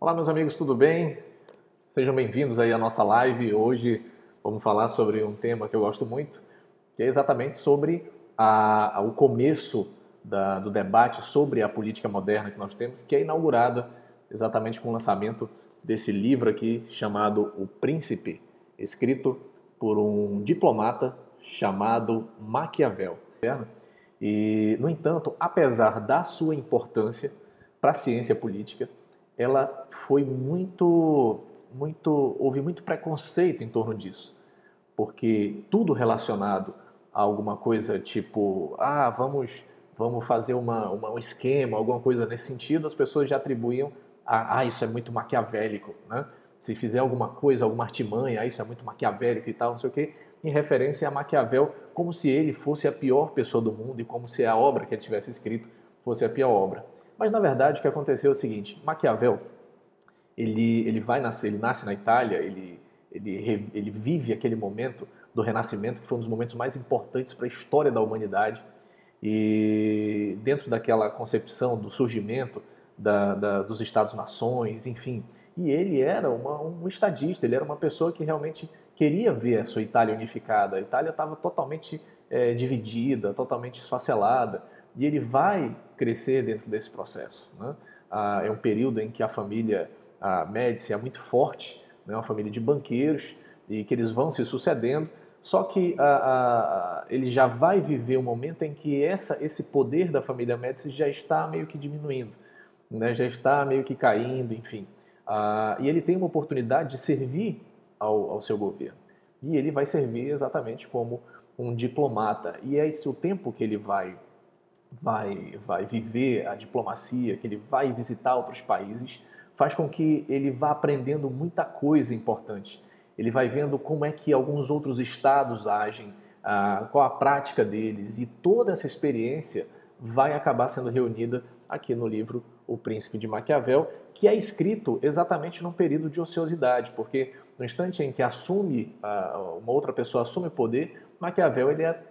Olá, meus amigos, tudo bem? Sejam bem-vindos aí à nossa live. Hoje vamos falar sobre um tema que eu gosto muito, que é exatamente sobre o começo do debate sobre a política moderna que nós temos, que é inaugurada exatamente com o lançamento desse livro aqui chamado O Príncipe, escrito por um diplomata chamado Maquiavel. E, no entanto, apesar da sua importância para a ciência política, ela foi houve muito preconceito em torno disso, porque tudo relacionado a alguma coisa tipo, vamos fazer um esquema, alguma coisa nesse sentido, as pessoas já atribuíam isso é muito maquiavélico, né? Se fizer alguma coisa, alguma artimanha, isso é muito maquiavélico e tal, não sei o quê, em referência a Maquiavel, como se ele fosse a pior pessoa do mundo e como se a obra que ele tivesse escrito fosse a pior obra. Mas na verdade o que aconteceu é o seguinte: Maquiavel, ele nasce na Itália, ele vive aquele momento do Renascimento, que foi um dos momentos mais importantes para a história da humanidade, e dentro daquela concepção do surgimento dos Estados-nações, enfim. E ele era um estadista, ele era uma pessoa que realmente queria ver a sua Itália unificada. A Itália estava totalmente dividida, totalmente esfacelada, e ele vai crescer dentro desse processo, né? É um período em que a família Médici é muito forte, né? Uma família de banqueiros, e que eles vão se sucedendo, só que ele já vai viver um momento em que esse poder da família Médici já está meio que diminuindo, né? Já está meio que caindo, enfim. E ele tem uma oportunidade de servir ao seu governo. E ele vai servir exatamente como um diplomata. E é esse o tempo que ele vai viver a diplomacia, que ele vai visitar outros países, faz com que ele vá aprendendo muita coisa importante. Ele vai vendo como é que alguns outros estados agem, qual a prática deles, e toda essa experiência vai acabar sendo reunida aqui no livro O Príncipe de Maquiavel, que é escrito exatamente num período de ociosidade, porque no instante em que uma outra pessoa assume o poder, Maquiavel ele é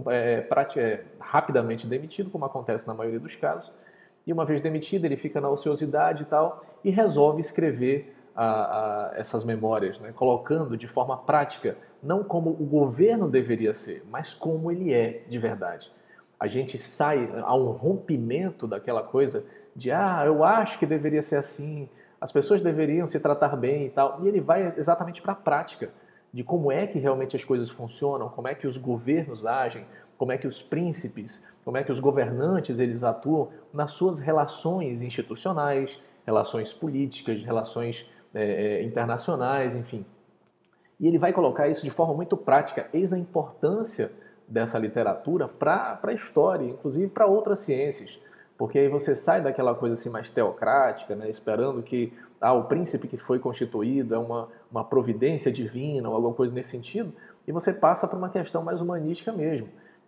rapidamente demitido, como acontece na maioria dos casos, e uma vez demitido ele fica na ociosidade e tal, e resolve escrever essas memórias, né, colocando de forma prática, não como o governo deveria ser, mas como ele é de verdade. A gente há um rompimento daquela coisa de, eu acho que deveria ser assim, as pessoas deveriam se tratar bem e tal, e ele vai exatamente para a prática de como é que realmente as coisas funcionam, como é que os governos agem, como é que os príncipes, como é que os governantes eles atuam nas suas relações institucionais, relações políticas, relações internacionais, enfim. E ele vai colocar isso de forma muito prática. Eis a importância dessa literatura para a história, inclusive para outras ciências. Porque aí você sai daquela coisa assim mais teocrática, né, esperando que o príncipe que foi constituído é uma providência divina ou alguma coisa nesse sentido, e você passa para uma questão mais humanística mesmo,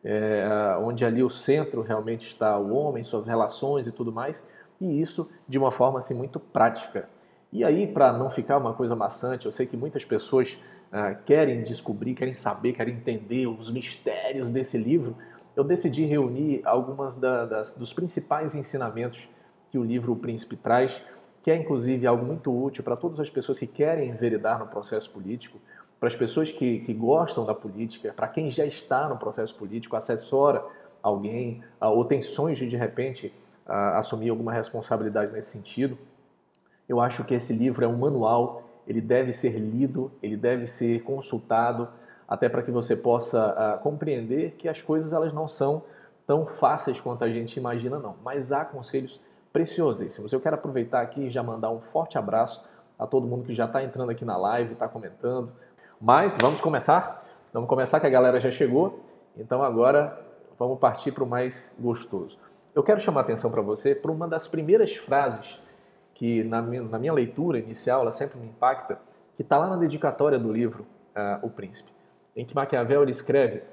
onde ali o centro realmente está o homem, suas relações e tudo mais, e isso de uma forma assim muito prática. E aí, para não ficar uma coisa maçante, eu sei que muitas pessoas querem descobrir, querem saber, querem entender os mistérios desse livro. Eu decidi reunir algumas dos principais ensinamentos que o livro O Príncipe traz, que é inclusive algo muito útil para todas as pessoas que querem enveredar no processo político, para as pessoas que gostam da política, para quem já está no processo político, assessora alguém, ou tem sonhos de repente, assumir alguma responsabilidade nesse sentido. Eu acho que esse livro é um manual, ele deve ser lido, ele deve ser consultado, até para que você possa compreender que as coisas elas não são tão fáceis quanto a gente imagina, não. Mas há conselhos preciosíssimos. Eu quero aproveitar aqui e já mandar um forte abraço a todo mundo que já está entrando aqui na live, está comentando. Mas vamos começar? Vamos começar que a galera já chegou. Então agora vamos partir para o mais gostoso. Eu quero chamar a atenção para você para uma das primeiras frases que na minha leitura inicial, ela sempre me impacta, que está lá na dedicatória do livro O Príncipe, em que Maquiavel ele escreve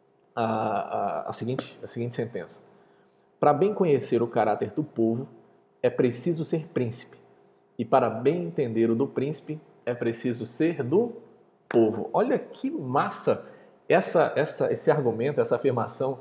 a seguinte sentença: para bem conhecer o caráter do povo, é preciso ser príncipe, e para bem entender o do príncipe, é preciso ser do povo. Olha que massa esse argumento, essa afirmação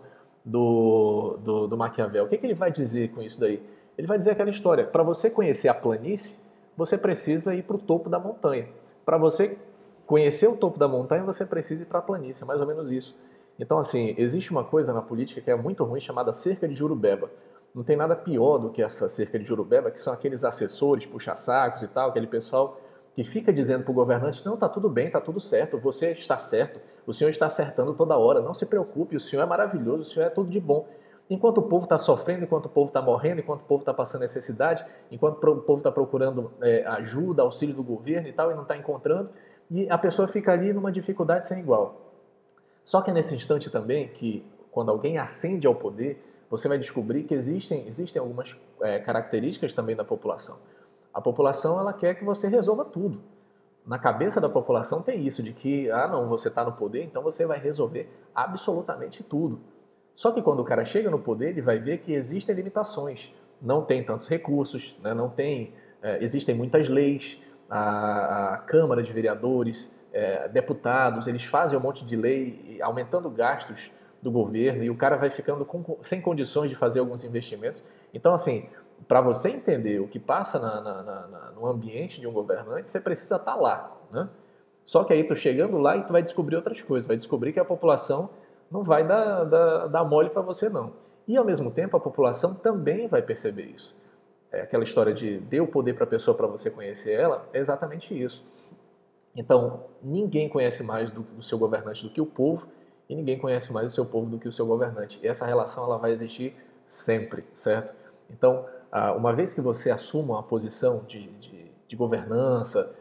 do Maquiavel. O que ele vai dizer com isso daí? Ele vai dizer aquela história: para você conhecer a planície, você precisa ir para o topo da montanha. Para você conhecer o topo da montanha, você precisa ir para a planície, é mais ou menos isso. Então, assim, existe uma coisa na política que é muito ruim, chamada cerca de Jurubeba. Não tem nada pior do que essa cerca de Jurubeba, que são aqueles assessores, puxa-sacos e tal, aquele pessoal que fica dizendo para o governante, não, tá tudo bem, tá tudo certo, você está certo, o senhor está acertando toda hora, não se preocupe, o senhor é maravilhoso, o senhor é tudo de bom. Enquanto o povo está sofrendo, enquanto o povo está morrendo, enquanto o povo está passando necessidade, enquanto o povo está procurando ajuda, auxílio do governo e tal, e não está encontrando, e a pessoa fica ali numa dificuldade sem igual. Só que é nesse instante também que, quando alguém ascende ao poder, você vai descobrir que existem algumas características também da população. A população, ela quer que você resolva tudo. Na cabeça da população tem isso, de que, não, você está no poder, então você vai resolver absolutamente tudo. Só que quando o cara chega no poder, ele vai ver que existem limitações. Não tem tantos recursos, né? Não tem, existem muitas leis, a Câmara de Vereadores, deputados, eles fazem um monte de lei, aumentando gastos do governo, e o cara vai ficando sem condições de fazer alguns investimentos. Então, assim, para você entender o que passa no ambiente de um governante, você precisa estar lá, né? Só que aí tu chegando lá e tu vai descobrir outras coisas, vai descobrir que a população não vai dar mole para você, não. E, ao mesmo tempo, a população também vai perceber isso. Aquela história de dê o poder para a pessoa para você conhecer ela, é exatamente isso. Então, ninguém conhece mais do seu governante do que o povo, e ninguém conhece mais o seu povo do que o seu governante. E essa relação ela vai existir sempre, certo? Então, uma vez que você assuma uma posição de governança,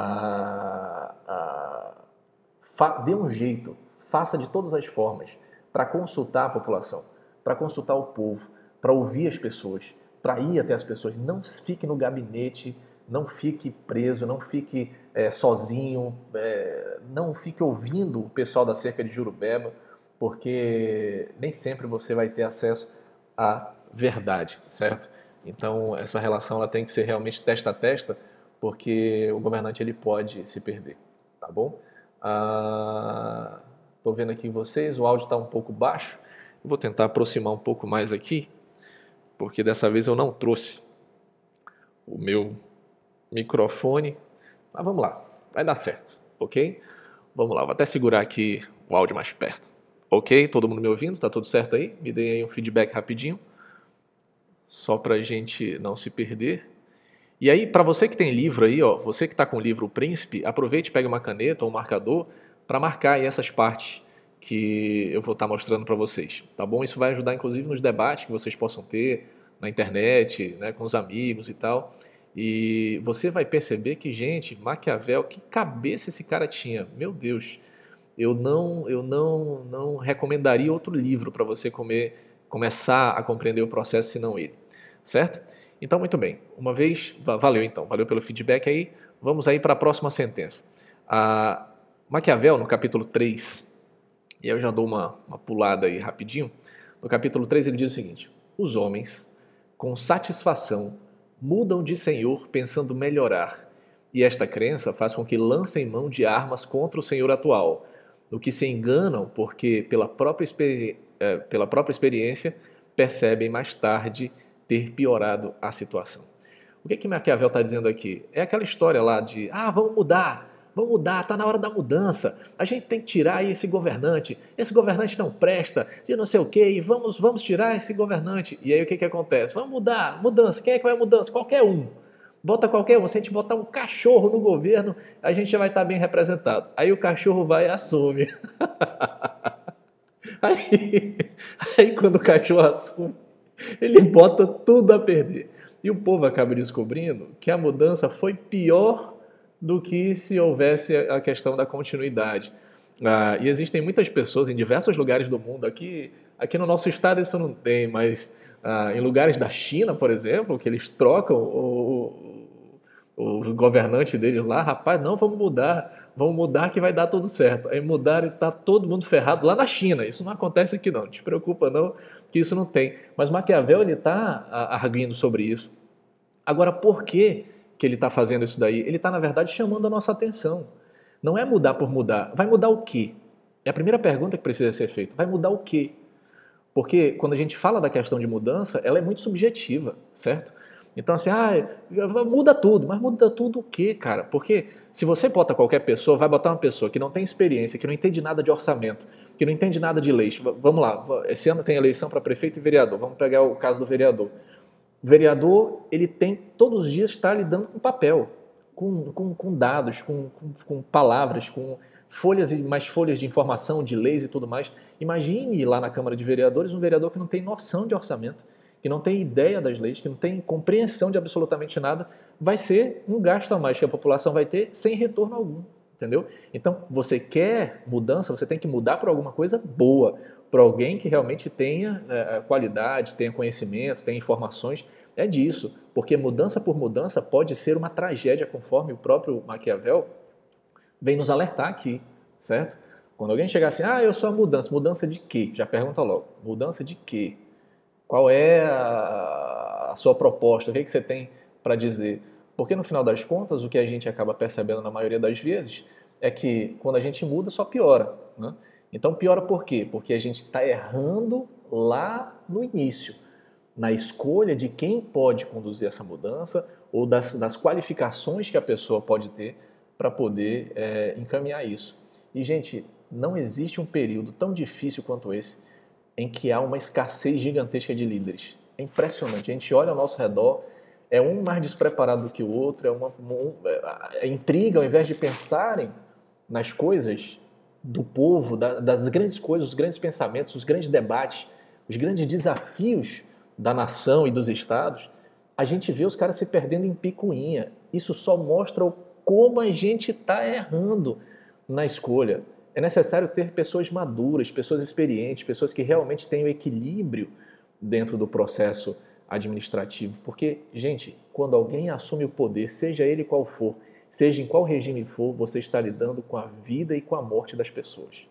dê um jeito, faça de todas as formas para consultar a população, para consultar o povo, para ouvir as pessoas, para ir até as pessoas. Não fique no gabinete, não fique preso, não fique sozinho, não fique ouvindo o pessoal da cerca de Jurubeba, porque nem sempre você vai ter acesso à verdade, certo? Então, essa relação ela tem que ser realmente testa a testa, porque o governante ele pode se perder, tá bom? Estou vendo aqui vocês, o áudio está um pouco baixo. Eu vou tentar aproximar um pouco mais aqui, porque dessa vez eu não trouxe o meu microfone. Mas vamos lá, vai dar certo, ok? Vamos lá, vou até segurar aqui o áudio mais perto. Ok? Todo mundo me ouvindo? Tá tudo certo aí? Me deem aí um feedback rapidinho, só para a gente não se perder. E aí, para você que tem livro aí, ó, você que está com o livro O Príncipe, aproveite e pegue uma caneta ou um marcador para marcar aí essas partes que eu vou estar mostrando para vocês, tá bom? Isso vai ajudar, inclusive, nos debates que vocês possam ter na internet, né, com os amigos e tal. E você vai perceber que, gente, Maquiavel, que cabeça esse cara tinha, meu Deus. Eu não recomendaria outro livro para você começar a compreender o processo, senão ele, certo? Então, muito bem. Uma vez, valeu então, valeu pelo feedback aí. Vamos aí para a próxima sentença. Maquiavel, no capítulo 3, e eu já dou uma pulada aí rapidinho. No capítulo 3 ele diz o seguinte: os homens, com satisfação, mudam de senhor pensando melhorar, e esta crença faz com que lancem mão de armas contra o senhor atual, no que se enganam porque, pela própria experiência, percebem mais tarde ter piorado a situação. O que Maquiavel está dizendo aqui? É aquela história lá de, vamos mudar, está na hora da mudança, a gente tem que tirar aí esse governante não presta, de não sei o que, e vamos tirar esse governante. E aí o que acontece? Vamos mudar, mudança, quem é que vai mudança? Qualquer um. Bota qualquer um, se a gente botar um cachorro no governo, a gente já vai estar bem representado. Aí o cachorro vai e assume. Aí quando o cachorro assume, ele bota tudo a perder. E o povo acaba descobrindo que a mudança foi pior do que se houvesse a questão da continuidade. E existem muitas pessoas em diversos lugares do mundo, aqui no nosso estado isso não tem, mas em lugares da China, por exemplo, que eles trocam o governante deles lá, rapaz, não, vamos mudar que vai dar tudo certo. Aí mudaram e está todo mundo ferrado lá na China. Isso não acontece aqui não, não te preocupa não, que isso não tem. Mas Maquiavel está arguindo sobre isso. Agora, por que ele está fazendo isso daí? Ele está, na verdade, chamando a nossa atenção. Não é mudar por mudar. Vai mudar o quê? É a primeira pergunta que precisa ser feita. Vai mudar o quê? Porque quando a gente fala da questão de mudança, ela é muito subjetiva, certo? Então, assim, muda tudo. Mas muda tudo o quê, cara? Porque se você bota qualquer pessoa, vai botar uma pessoa que não tem experiência, que não entende nada de orçamento, que não entende nada de leis. Vamos lá, esse ano tem eleição para prefeito e vereador. Vamos pegar o caso do vereador. O vereador, ele tem, todos os dias, está lidando com papel, com dados, com palavras, com folhas e mais folhas de informação, de leis e tudo mais. Imagine lá na Câmara de Vereadores um vereador que não tem noção de orçamento, que não tem ideia das leis, que não tem compreensão de absolutamente nada. Vai ser um gasto a mais que a população vai ter sem retorno algum, entendeu? Então, você quer mudança, você tem que mudar por alguma coisa boa, por alguém que realmente tenha qualidade, tenha conhecimento, tenha informações. É disso, porque mudança por mudança pode ser uma tragédia, conforme o próprio Maquiavel vem nos alertar aqui, certo? Quando alguém chegar assim, eu sou a mudança. Mudança de quê? Já pergunta logo. Mudança de quê? Qual é a sua proposta? O que, é que você tem para dizer? Porque no final das contas, o que a gente acaba percebendo na maioria das vezes é que quando a gente muda, só piora, né? Então piora por quê? Porque a gente está errando lá no início, na escolha de quem pode conduzir essa mudança ou das qualificações que a pessoa pode ter para poder encaminhar isso. E, gente, não existe um período tão difícil quanto esse em que há uma escassez gigantesca de líderes. É impressionante. A gente olha ao nosso redor, é um mais despreparado do que o outro, é intriga, ao invés de pensarem nas coisas do povo, das grandes coisas, os grandes pensamentos, os grandes debates, os grandes desafios da nação e dos estados, a gente vê os caras se perdendo em picuinha. Isso só mostra como a gente está errando na escolha. É necessário ter pessoas maduras, pessoas experientes, pessoas que realmente tenham equilíbrio dentro do processo administrativo. Porque, gente, quando alguém assume o poder, seja ele qual for, seja em qual regime for, você está lidando com a vida e com a morte das pessoas.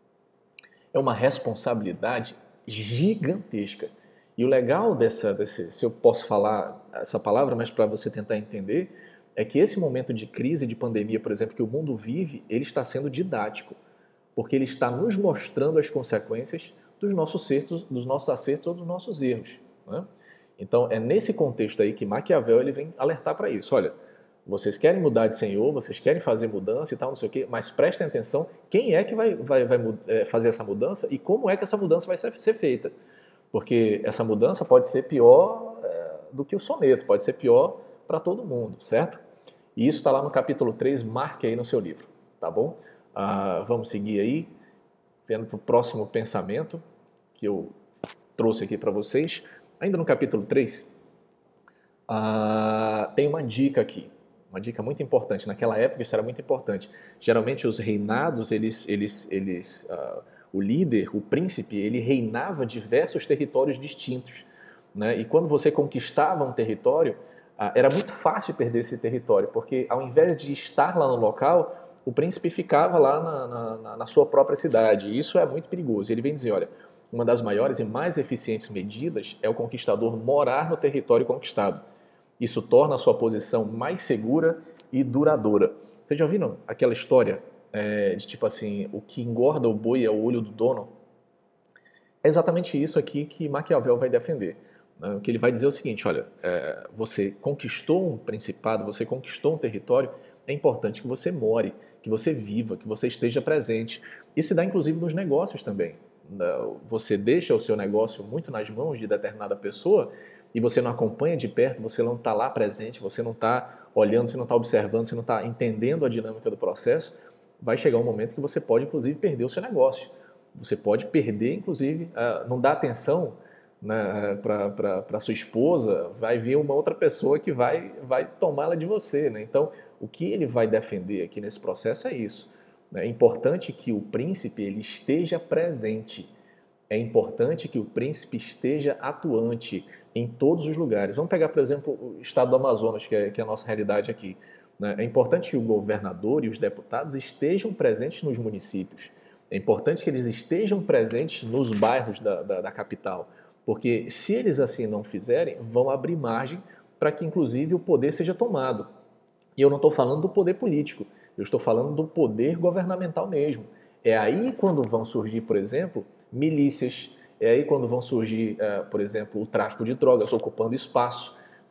É uma responsabilidade gigantesca. E o legal se eu posso falar essa palavra, mas para você tentar entender, é que esse momento de crise, de pandemia, por exemplo, que o mundo vive, ele está sendo didático, porque ele está nos mostrando as consequências dos nossos acertos ou dos nossos erros, né? Então, é nesse contexto aí que Maquiavel ele vem alertar para isso. Olha, vocês querem mudar de senhor, vocês querem fazer mudança e tal, não sei o quê, mas prestem atenção quem é que vai fazer essa mudança e como é que essa mudança vai ser feita. Porque essa mudança pode ser pior do que o soneto, pode ser pior para todo mundo, certo? E isso está lá no capítulo 3, marque aí no seu livro, tá bom? Vamos seguir aí, vendo para o próximo pensamento que eu trouxe aqui para vocês. Ainda no capítulo 3, tem uma dica aqui, uma dica muito importante. Naquela época isso era muito importante. Geralmente os reinados, o líder, o príncipe, ele reinava diversos territórios distintos, né? E quando você conquistava um território, era muito fácil perder esse território, porque ao invés de estar lá no local, o príncipe ficava lá na sua própria cidade. E isso é muito perigoso. Ele vem dizer, olha, uma das maiores e mais eficientes medidas é o conquistador morar no território conquistado. Isso torna a sua posição mais segura e duradoura. Vocês já ouviram aquela história de tipo assim, o que engorda o boi é o olho do dono? É exatamente isso aqui que Maquiavel vai defender. O que ele vai dizer é o seguinte, olha, você conquistou um principado, você conquistou um território, é importante que você more, que você viva, que você esteja presente. Isso se dá inclusive nos negócios também. Você deixa o seu negócio muito nas mãos de determinada pessoa e você não acompanha de perto, você não está lá presente, você não está olhando, você não está observando, você não está entendendo a dinâmica do processo, vai chegar um momento que você pode inclusive perder o seu negócio. Você pode perder, inclusive, não dar atenção, né, para sua esposa, vai vir uma outra pessoa que vai tomá-la de você, né? Então, o que ele vai defender aqui nesse processo é isso. É importante que o príncipe ele esteja presente. É importante que o príncipe esteja atuante em todos os lugares. Vamos pegar, por exemplo, o estado do Amazonas, que é a nossa realidade aqui, né? É importante que o governador e os deputados estejam presentes nos municípios. É importante que eles estejam presentes nos bairros da capital, porque se eles assim não fizerem, vão abrir margem para que, inclusive, o poder seja tomado. E eu não estou falando do poder político, eu estou falando do poder governamental mesmo. É aí quando vão surgir, por exemplo, milícias, é aí quando vão surgir, por exemplo, o tráfico de drogas ocupando espaço,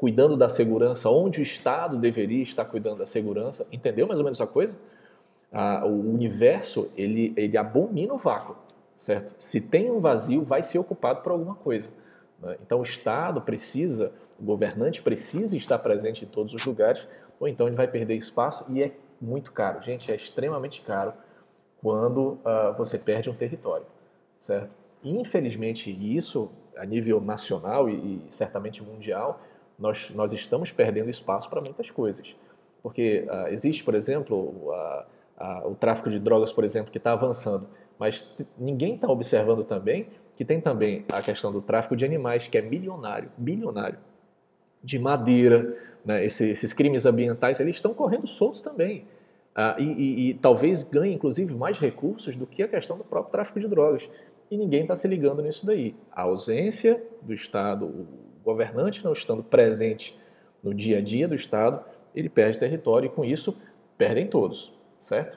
cuidando da segurança onde o Estado deveria estar cuidando da segurança. Entendeu mais ou menos a coisa? O universo, ele abomina o vácuo, certo? Se tem um vazio, vai ser ocupado por alguma coisa, né? Então o Estado precisa, o governante precisa estar presente em todos os lugares, ou então ele vai perder espaço e é muito caro. Gente, é extremamente caro quando você perde um território, certo? E, infelizmente, isso a nível nacional e certamente mundial, nós estamos perdendo espaço para muitas coisas. Porque existe, por exemplo, o tráfico de drogas, por exemplo, que está avançando, mas ninguém está observando também que tem também a questão do tráfico de animais, que é milionário, bilionário, de madeira, né? Esses crimes ambientais, eles estão correndo soltos também. E talvez ganhe, inclusive, mais recursos do que a questão do próprio tráfico de drogas. E ninguém está se ligando nisso daí. A ausência do Estado, o governante não estando presente no dia a dia do Estado, ele perde território e, com isso, perdem todos, certo?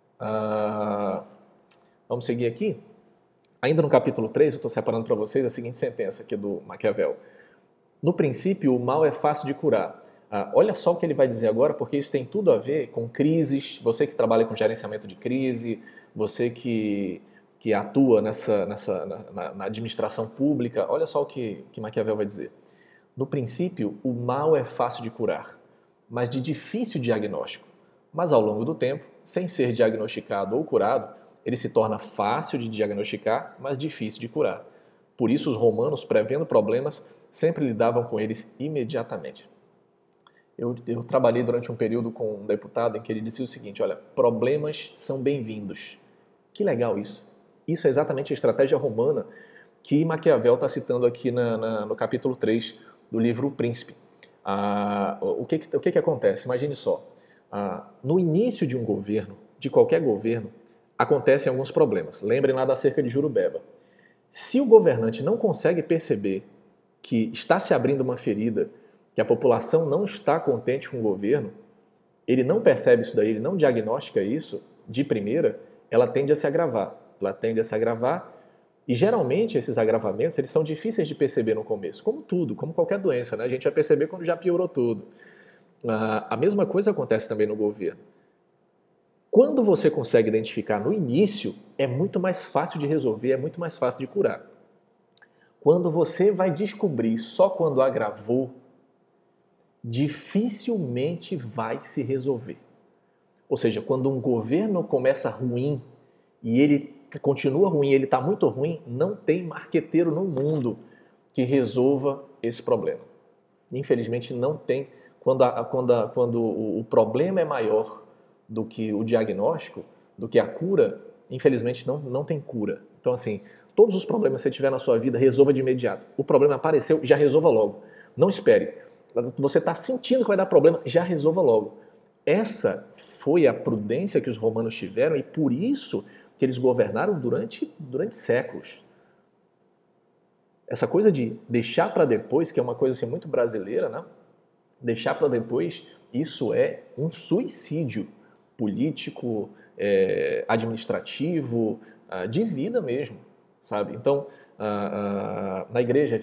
Vamos seguir aqui? Ainda no capítulo 3, eu estou separando para vocês a seguinte sentença aqui do Maquiavel. No princípio, o mal é fácil de curar. Olha só o que ele vai dizer agora, porque isso tem tudo a ver com crises. Você que trabalha com gerenciamento de crise, você que atua na administração pública, olha só o que Maquiavel vai dizer. No princípio, o mal é fácil de curar, mas de difícil diagnóstico. Mas ao longo do tempo, sem ser diagnosticado ou curado, ele se torna fácil de diagnosticar, mas difícil de curar. Por isso, os romanos, prevendo problemas, sempre lidavam com eles imediatamente. Eu trabalhei durante um período com um deputado em que ele disse o seguinte, olha, problemas são bem-vindos. Que legal isso. Isso é exatamente a estratégia romana que Maquiavel está citando aqui no capítulo 3 do livro O Príncipe. O que acontece? Imagine só. No início de um governo, de qualquer governo, acontecem alguns problemas. Lembrem lá da cerca de Jurubeba. Se o governante não consegue perceber que está se abrindo uma ferida, que a população não está contente com o governo, ele não percebe isso daí, ele não diagnostica isso de primeira, ela tende a se agravar. Ela tende a se agravar e geralmente esses agravamentos eles são difíceis de perceber no começo, como tudo, como qualquer doença, né? A gente vai perceber quando já piorou tudo. A mesma coisa acontece também no governo. Quando você consegue identificar no início, é muito mais fácil de resolver, é muito mais fácil de curar. Quando você vai descobrir só quando agravou, dificilmente vai se resolver. Ou seja, quando um governo começa ruim e ele continua ruim, ele está muito ruim, não tem marqueteiro no mundo que resolva esse problema. Infelizmente não tem. Quando o problema é maior do que o diagnóstico, do que a cura, infelizmente não tem cura. Então assim, todos os problemas que você tiver na sua vida, resolva de imediato. O problema apareceu, já resolva logo. Não espere. Você está sentindo que vai dar problema, já resolva logo. Essa foi a prudência que os romanos tiveram e por isso que eles governaram durante séculos. Essa coisa de deixar para depois, que é uma coisa assim, muito brasileira, né? Deixar para depois, isso é um suicídio político, administrativo, de vida mesmo, sabe? Então, na igreja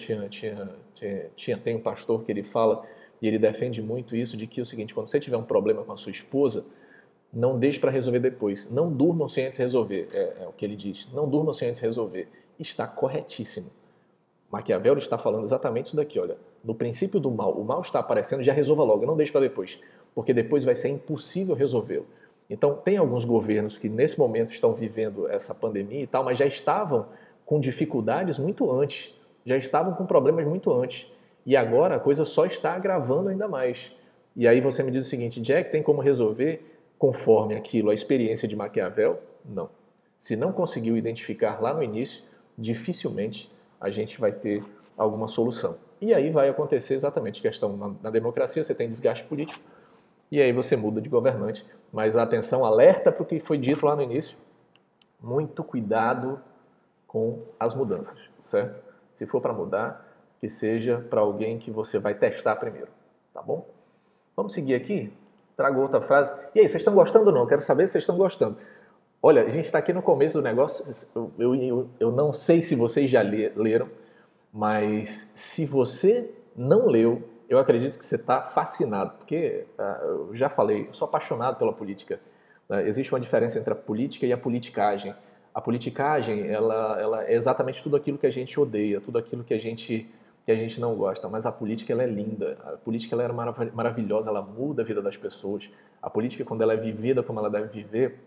tem um pastor que ele fala, e ele defende muito isso, de que é o seguinte, quando você tiver um problema com a sua esposa, não deixe para resolver depois. Não durmam sem antes resolver, é o que ele diz. Não durmam sem antes resolver. Está corretíssimo. Maquiavel está falando exatamente isso daqui, olha. No princípio do mal, o mal está aparecendo, já resolva logo, não deixe para depois, porque depois vai ser impossível resolvê-lo. Então, tem alguns governos que nesse momento estão vivendo essa pandemia e tal, mas já estavam com dificuldades muito antes, já estavam com problemas muito antes. E agora a coisa só está agravando ainda mais. E aí você me diz o seguinte, Jack, tem como resolver conforme aquilo, a experiência de Maquiavel? Não. Se não conseguiu identificar lá no início, dificilmente a gente vai ter alguma solução. E aí vai acontecer exatamente questão na democracia, você tem desgaste político, e aí você muda de governante. Mas atenção, alerta para o que foi dito lá no início. Muito cuidado com as mudanças, certo? Se for para mudar, que seja para alguém que você vai testar primeiro, tá bom? Vamos seguir aqui? Trago outra frase. E aí, vocês estão gostando ou não? Eu quero saber se vocês estão gostando. Olha, a gente está aqui no começo do negócio, eu não sei se vocês já leram, mas se você não leu, eu acredito que você está fascinado, porque eu já falei, eu sou apaixonado pela política. Existe uma diferença entre a política e a politicagem. A politicagem, ela é exatamente tudo aquilo que a gente odeia, tudo aquilo que a gente não gosta, mas a política ela é linda, a política ela é maravilhosa, ela muda a vida das pessoas. A política, quando ela é vivida como ela deve viver,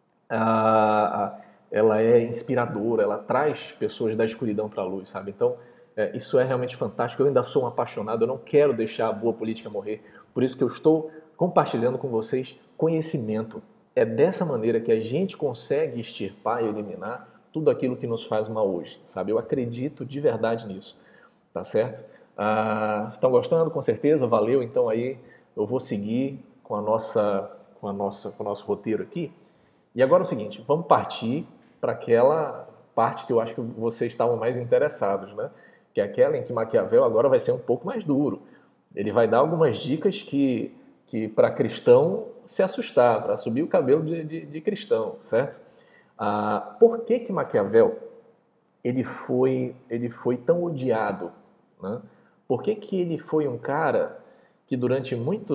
ela é inspiradora, ela traz pessoas da escuridão para a luz, sabe? Então, isso é realmente fantástico. Eu ainda sou um apaixonado, eu não quero deixar a boa política morrer, por isso que eu estou compartilhando com vocês conhecimento. É dessa maneira que a gente consegue extirpar e eliminar tudo aquilo que nos faz mal hoje, sabe? Eu acredito de verdade nisso, tá certo? Estão gostando? Com certeza, valeu. Então aí eu vou seguir com o nosso roteiro aqui. E agora é o seguinte, vamos partir para aquela parte que eu acho que vocês estavam mais interessados, né? Que é aquela em que Maquiavel agora vai ser um pouco mais duro. Ele vai dar algumas dicas que para cristão se assustar, para subir o cabelo de cristão, certo? Por que Maquiavel ele foi tão odiado, né? Por que ele foi um cara que durante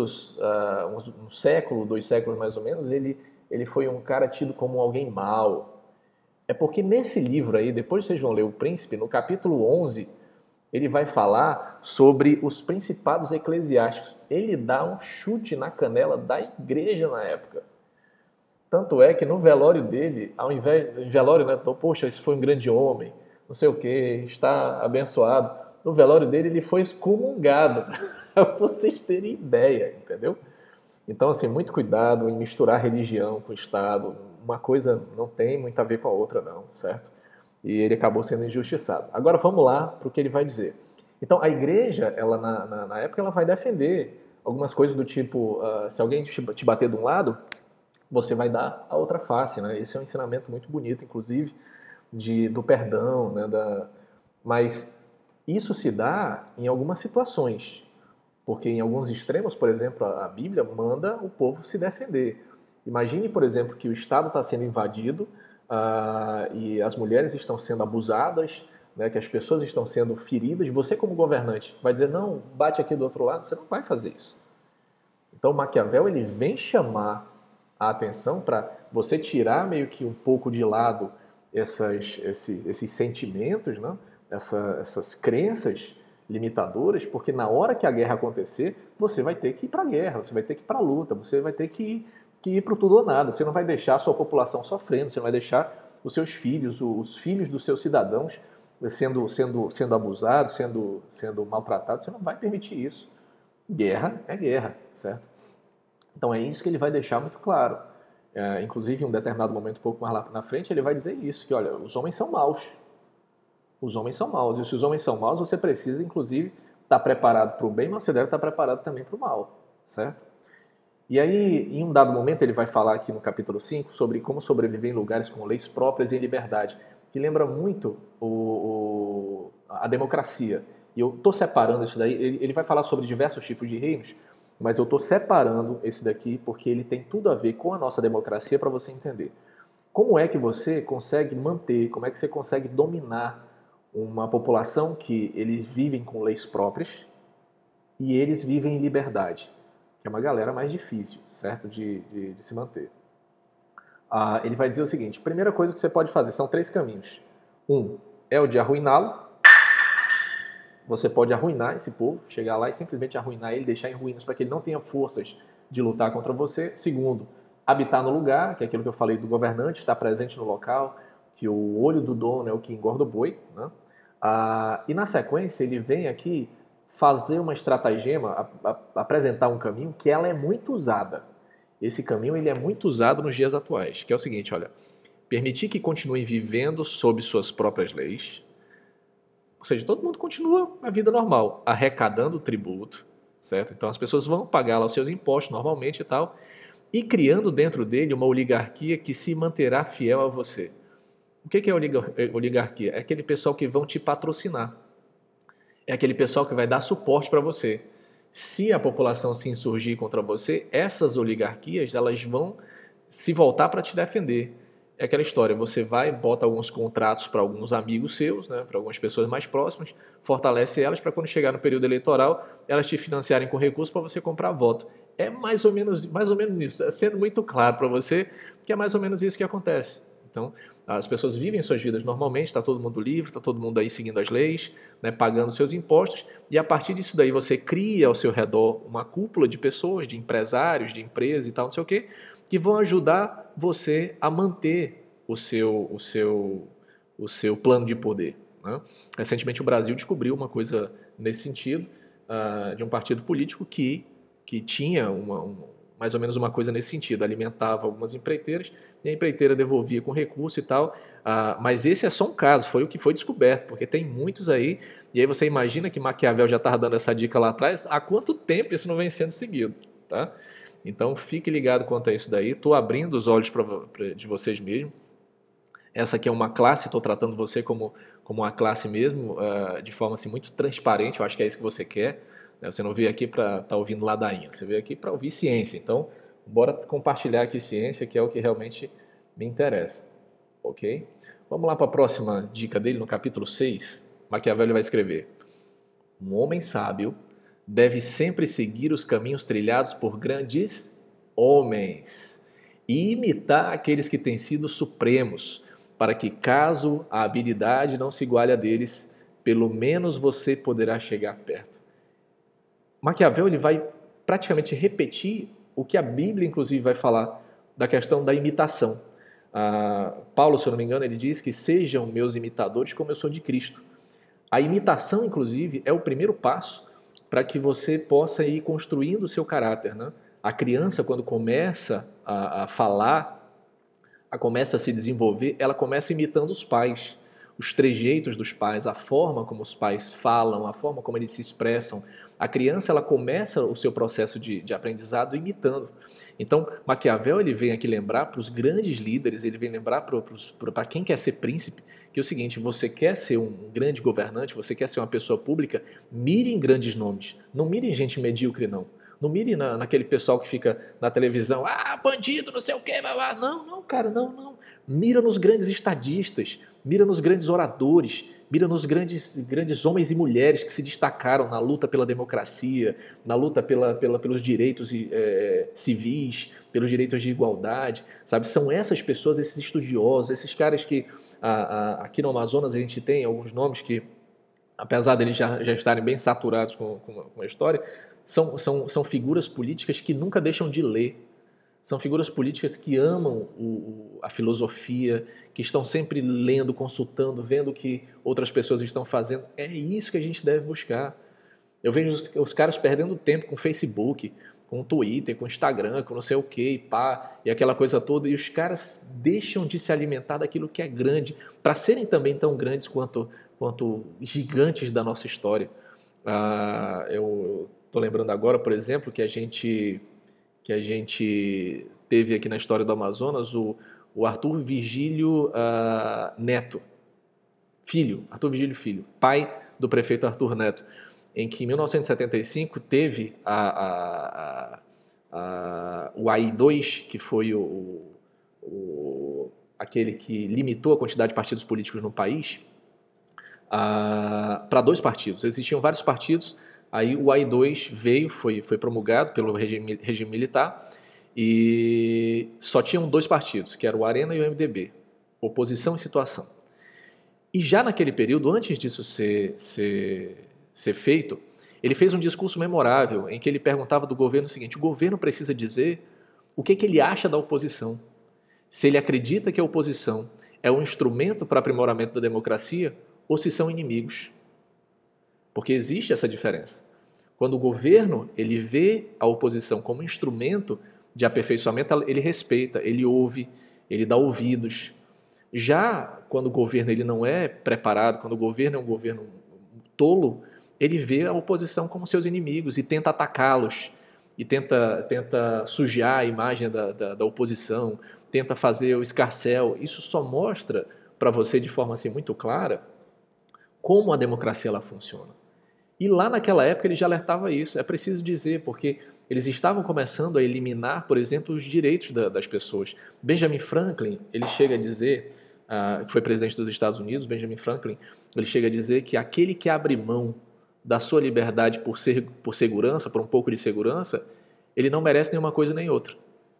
um século, 2 séculos mais ou menos, ele foi um cara tido como alguém mau? É porque nesse livro aí, depois vocês vão ler O Príncipe, no capítulo 11, ele vai falar sobre os principados eclesiásticos. Ele dá um chute na canela da igreja na época. Tanto é que no velório dele, ao invés de velório, né, poxa, esse foi um grande homem, não sei o que, está abençoado. No velório dele, ele foi excomungado, para vocês terem ideia, entendeu? Então, assim, muito cuidado em misturar religião com Estado. Uma coisa não tem muito a ver com a outra, não, certo? E ele acabou sendo injustiçado. Agora vamos lá para o que ele vai dizer. Então, a igreja, ela na época, ela vai defender algumas coisas do tipo, se alguém te bater de um lado, você vai dar a outra face, né? Esse é um ensinamento muito bonito, inclusive, do perdão, né? Mas isso se dá em algumas situações, porque em alguns extremos, por exemplo, a Bíblia manda o povo se defender. Imagine, por exemplo, que o Estado está sendo invadido e as mulheres estão sendo abusadas, né, que as pessoas estão sendo feridas. Você, como governante, vai dizer, não, bate aqui do outro lado. Você não vai fazer isso. Então, Maquiavel ele vem chamar a atenção para você tirar meio que um pouco de lado esses sentimentos, né? Essas crenças limitadoras, porque na hora que a guerra acontecer, você vai ter que ir para a guerra, você vai ter que ir para a luta, você vai ter que ir para o tudo ou nada. Você não vai deixar a sua população sofrendo, você não vai deixar os seus filhos, os filhos dos seus cidadãos sendo abusados, sendo maltratados. Você não vai permitir isso. Guerra é guerra, certo? Então é isso que ele vai deixar muito claro. Inclusive, em um determinado momento, um pouco mais lá na frente, ele vai dizer isso, que olha, os homens são maus. Os homens são maus. E se os homens são maus, você precisa, inclusive, estar preparado para o bem, mas você deve estar preparado também para o mal, certo? E aí, em um dado momento, ele vai falar aqui no capítulo 5 sobre como sobreviver em lugares com leis próprias e em liberdade, que lembra muito a democracia. E eu estou separando isso daí. Ele vai falar sobre diversos tipos de reinos, mas eu estou separando esse daqui porque ele tem tudo a ver com a nossa democracia para você entender. Como é que você consegue manter, como é que você consegue dominar uma população que eles vivem com leis próprias e eles vivem em liberdade, que é uma galera mais difícil, certo, de se manter. Ele vai dizer o seguinte, primeira coisa que você pode fazer, são 3 caminhos. Um é o de arruiná-lo. Você pode arruinar esse povo, chegar lá e simplesmente arruinar ele, deixar em ruínas para que ele não tenha forças de lutar contra você. Segundo, habitar no lugar, que é aquilo que eu falei do governante, estar presente no local, que o olho do dono é o que engorda o boi, né? E na sequência ele vem aqui fazer uma estratagema, apresentar um caminho que ela é muito usada. Esse caminho ele é muito usado nos dias atuais, que é o seguinte, olha, permitir que continuem vivendo sob suas próprias leis, ou seja, todo mundo continua a vida normal, arrecadando tributo, certo? Então as pessoas vão pagar lá os seus impostos normalmente e tal, e criando dentro dele uma oligarquia que se manterá fiel a você. O que é oligarquia? É aquele pessoal que vão te patrocinar. É aquele pessoal que vai dar suporte para você. Se a população se insurgir contra você, essas oligarquias elas vão se voltar para te defender. é aquela história, você vai, bota alguns contratos para alguns amigos seus, né, para algumas pessoas mais próximas, fortalece elas para quando chegar no período eleitoral, elas te financiarem com recursos para você comprar voto. É mais ou menos isso, sendo muito claro para você que é mais ou menos isso que acontece. Então, as pessoas vivem suas vidas normalmente, está todo mundo livre, está todo mundo aí seguindo as leis, né, pagando seus impostos, e a partir disso daí você cria ao seu redor uma cúpula de pessoas, de empresários, de empresas e tal, não sei o quê, que vão ajudar você a manter o seu plano de poder, né? Recentemente o Brasil descobriu uma coisa nesse sentido, de um partido político que tinha mais ou menos uma coisa nesse sentido, alimentava algumas empreiteiras e a empreiteira devolvia com recurso e tal, mas esse é só um caso, foi o que foi descoberto, porque tem muitos aí, e aí você imagina que Maquiavel já estava dando essa dica lá atrás, há quanto tempo isso não vem sendo seguido, tá? Então fique ligado quanto a isso daí, estou abrindo os olhos de vocês mesmo. Essa aqui é uma classe, estou tratando você como uma classe mesmo, de forma assim, muito transparente, eu acho que é isso que você quer. Né? Você não veio aqui para estar ouvindo ladainha, você veio aqui para ouvir ciência. Então, bora compartilhar aqui ciência, que é o que realmente me interessa. Ok? Vamos lá para a próxima dica dele, no capítulo 6. Maquiavel vai escrever: um homem sábio deve sempre seguir os caminhos trilhados por grandes homens e imitar aqueles que têm sido supremos, para que, caso a habilidade não se iguale a deles, pelo menos você poderá chegar perto. Maquiavel ele vai praticamente repetir o que a Bíblia, inclusive, vai falar da questão da imitação. Paulo, se eu não me engano, ele diz que sejam meus imitadores como eu sou de Cristo. A imitação, inclusive, é o primeiro passo para que você possa ir construindo o seu caráter, né? A criança, quando começa a falar, começa a se desenvolver, ela começa imitando os pais, os trejeitos dos pais, a forma como os pais falam, a forma como eles se expressam. A criança ela começa o seu processo de aprendizado imitando. Então, Maquiavel ele vem aqui lembrar para os grandes líderes, ele vem lembrar para quem quer ser príncipe, que é o seguinte: você quer ser um grande governante, você quer ser uma pessoa pública, mire em grandes nomes, não mire em gente medíocre, não. Não mire naquele pessoal que fica na televisão, bandido, não sei o quê, não, não, cara, não, não. Mira nos grandes estadistas, mira nos grandes oradores, mira nos grandes homens e mulheres que se destacaram na luta pela democracia, na luta pelos direitos civis, pelos direitos de igualdade, sabe? São essas pessoas, esses estudiosos, esses caras que aqui no Amazonas a gente tem alguns nomes que, apesar deles já estarem bem saturados com a história, são figuras políticas que nunca deixam de ler. São figuras políticas que amam a filosofia, que estão sempre lendo, consultando, vendo o que outras pessoas estão fazendo. É isso que a gente deve buscar. Eu vejo os caras perdendo tempo com Facebook, com Twitter, com Instagram, com não sei o que, e aquela coisa toda, e os caras deixam de se alimentar daquilo que é grande, para serem também tão grandes quanto gigantes da nossa história. Eu estou lembrando agora, por exemplo, que a gente teve aqui na história do Amazonas o Arthur Virgílio Neto, Arthur Virgílio Filho, pai do prefeito Arthur Neto, em que em 1975 teve o AI-2, que foi aquele que limitou a quantidade de partidos políticos no país, para 2 partidos. Existiam vários partidos, aí o AI-2 foi promulgado pelo regime militar e só tinham 2 partidos, que eram o Arena e o MDB, oposição e situação. E já naquele período, antes disso ser feito, ele fez um discurso memorável em que ele perguntava do governo o seguinte: o governo precisa dizer o que ele acha da oposição, se ele acredita que a oposição é um instrumento para aprimoramento da democracia ou se são inimigos. Porque existe essa diferença. Quando o governo ele vê a oposição como instrumento de aperfeiçoamento, ele respeita, ele ouve, ele dá ouvidos. Já quando o governo ele não é preparado, quando o governo é um governo tolo, ele vê a oposição como seus inimigos e tenta atacá-los, e tenta sujar a imagem da oposição, tenta fazer o escarcéu. Isso só mostra para você de forma assim, muito clara como a democracia ela funciona. E lá naquela época ele já alertava isso. É preciso dizer, porque eles estavam começando a eliminar, por exemplo, os direitos das pessoas. Benjamin Franklin, ele chega a dizer, que foi presidente dos Estados Unidos, Benjamin Franklin, ele chega a dizer que aquele que abre mão da sua liberdade por segurança, por um pouco de segurança, ele não merece nenhuma coisa nem outra.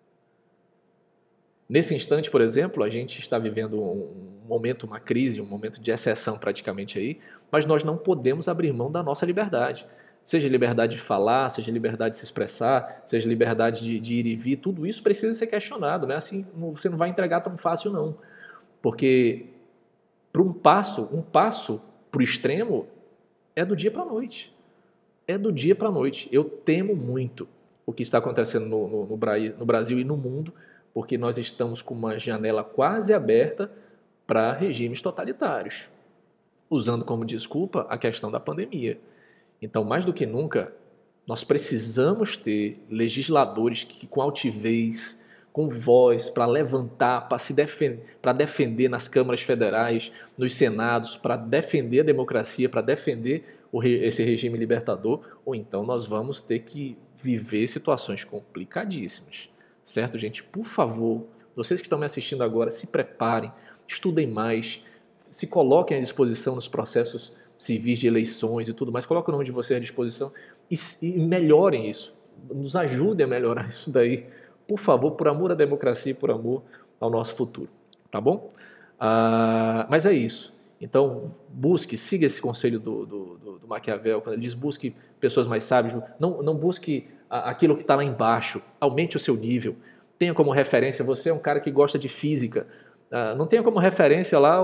Nesse instante, por exemplo, a gente está vivendo um momento, uma crise, um momento de exceção praticamente aí, mas nós não podemos abrir mão da nossa liberdade. Seja liberdade de falar, seja liberdade de se expressar, seja liberdade de ir e vir, tudo isso precisa ser questionado, né? Assim, você não vai entregar tão fácil não, porque para um passo para o extremo é do dia para a noite. É do dia para a noite. Eu temo muito o que está acontecendo no Brasil e no mundo, porque nós estamos com uma janela quase aberta para regimes totalitários, usando como desculpa a questão da pandemia. Então, mais do que nunca, nós precisamos ter legisladores que com altivez, com voz, para levantar, para defender nas câmaras federais, nos senados, para defender a democracia, para defender esse regime libertador, ou então nós vamos ter que viver situações complicadíssimas. Certo, gente? Por favor, vocês que estão me assistindo agora, se preparem, estudem mais, se coloquem à disposição nos processos civis de eleições e tudo mais, coloquem o nome de vocês à disposição e melhorem isso, nos ajudem a melhorar isso daí, por favor, por amor à democracia e por amor ao nosso futuro, tá bom? Mas é isso. Então, siga esse conselho do Maquiavel, quando ele diz busque pessoas mais sábias, não busque aquilo que está lá embaixo, aumente o seu nível, tenha como referência, você é um cara que gosta de física, não tenha como referência lá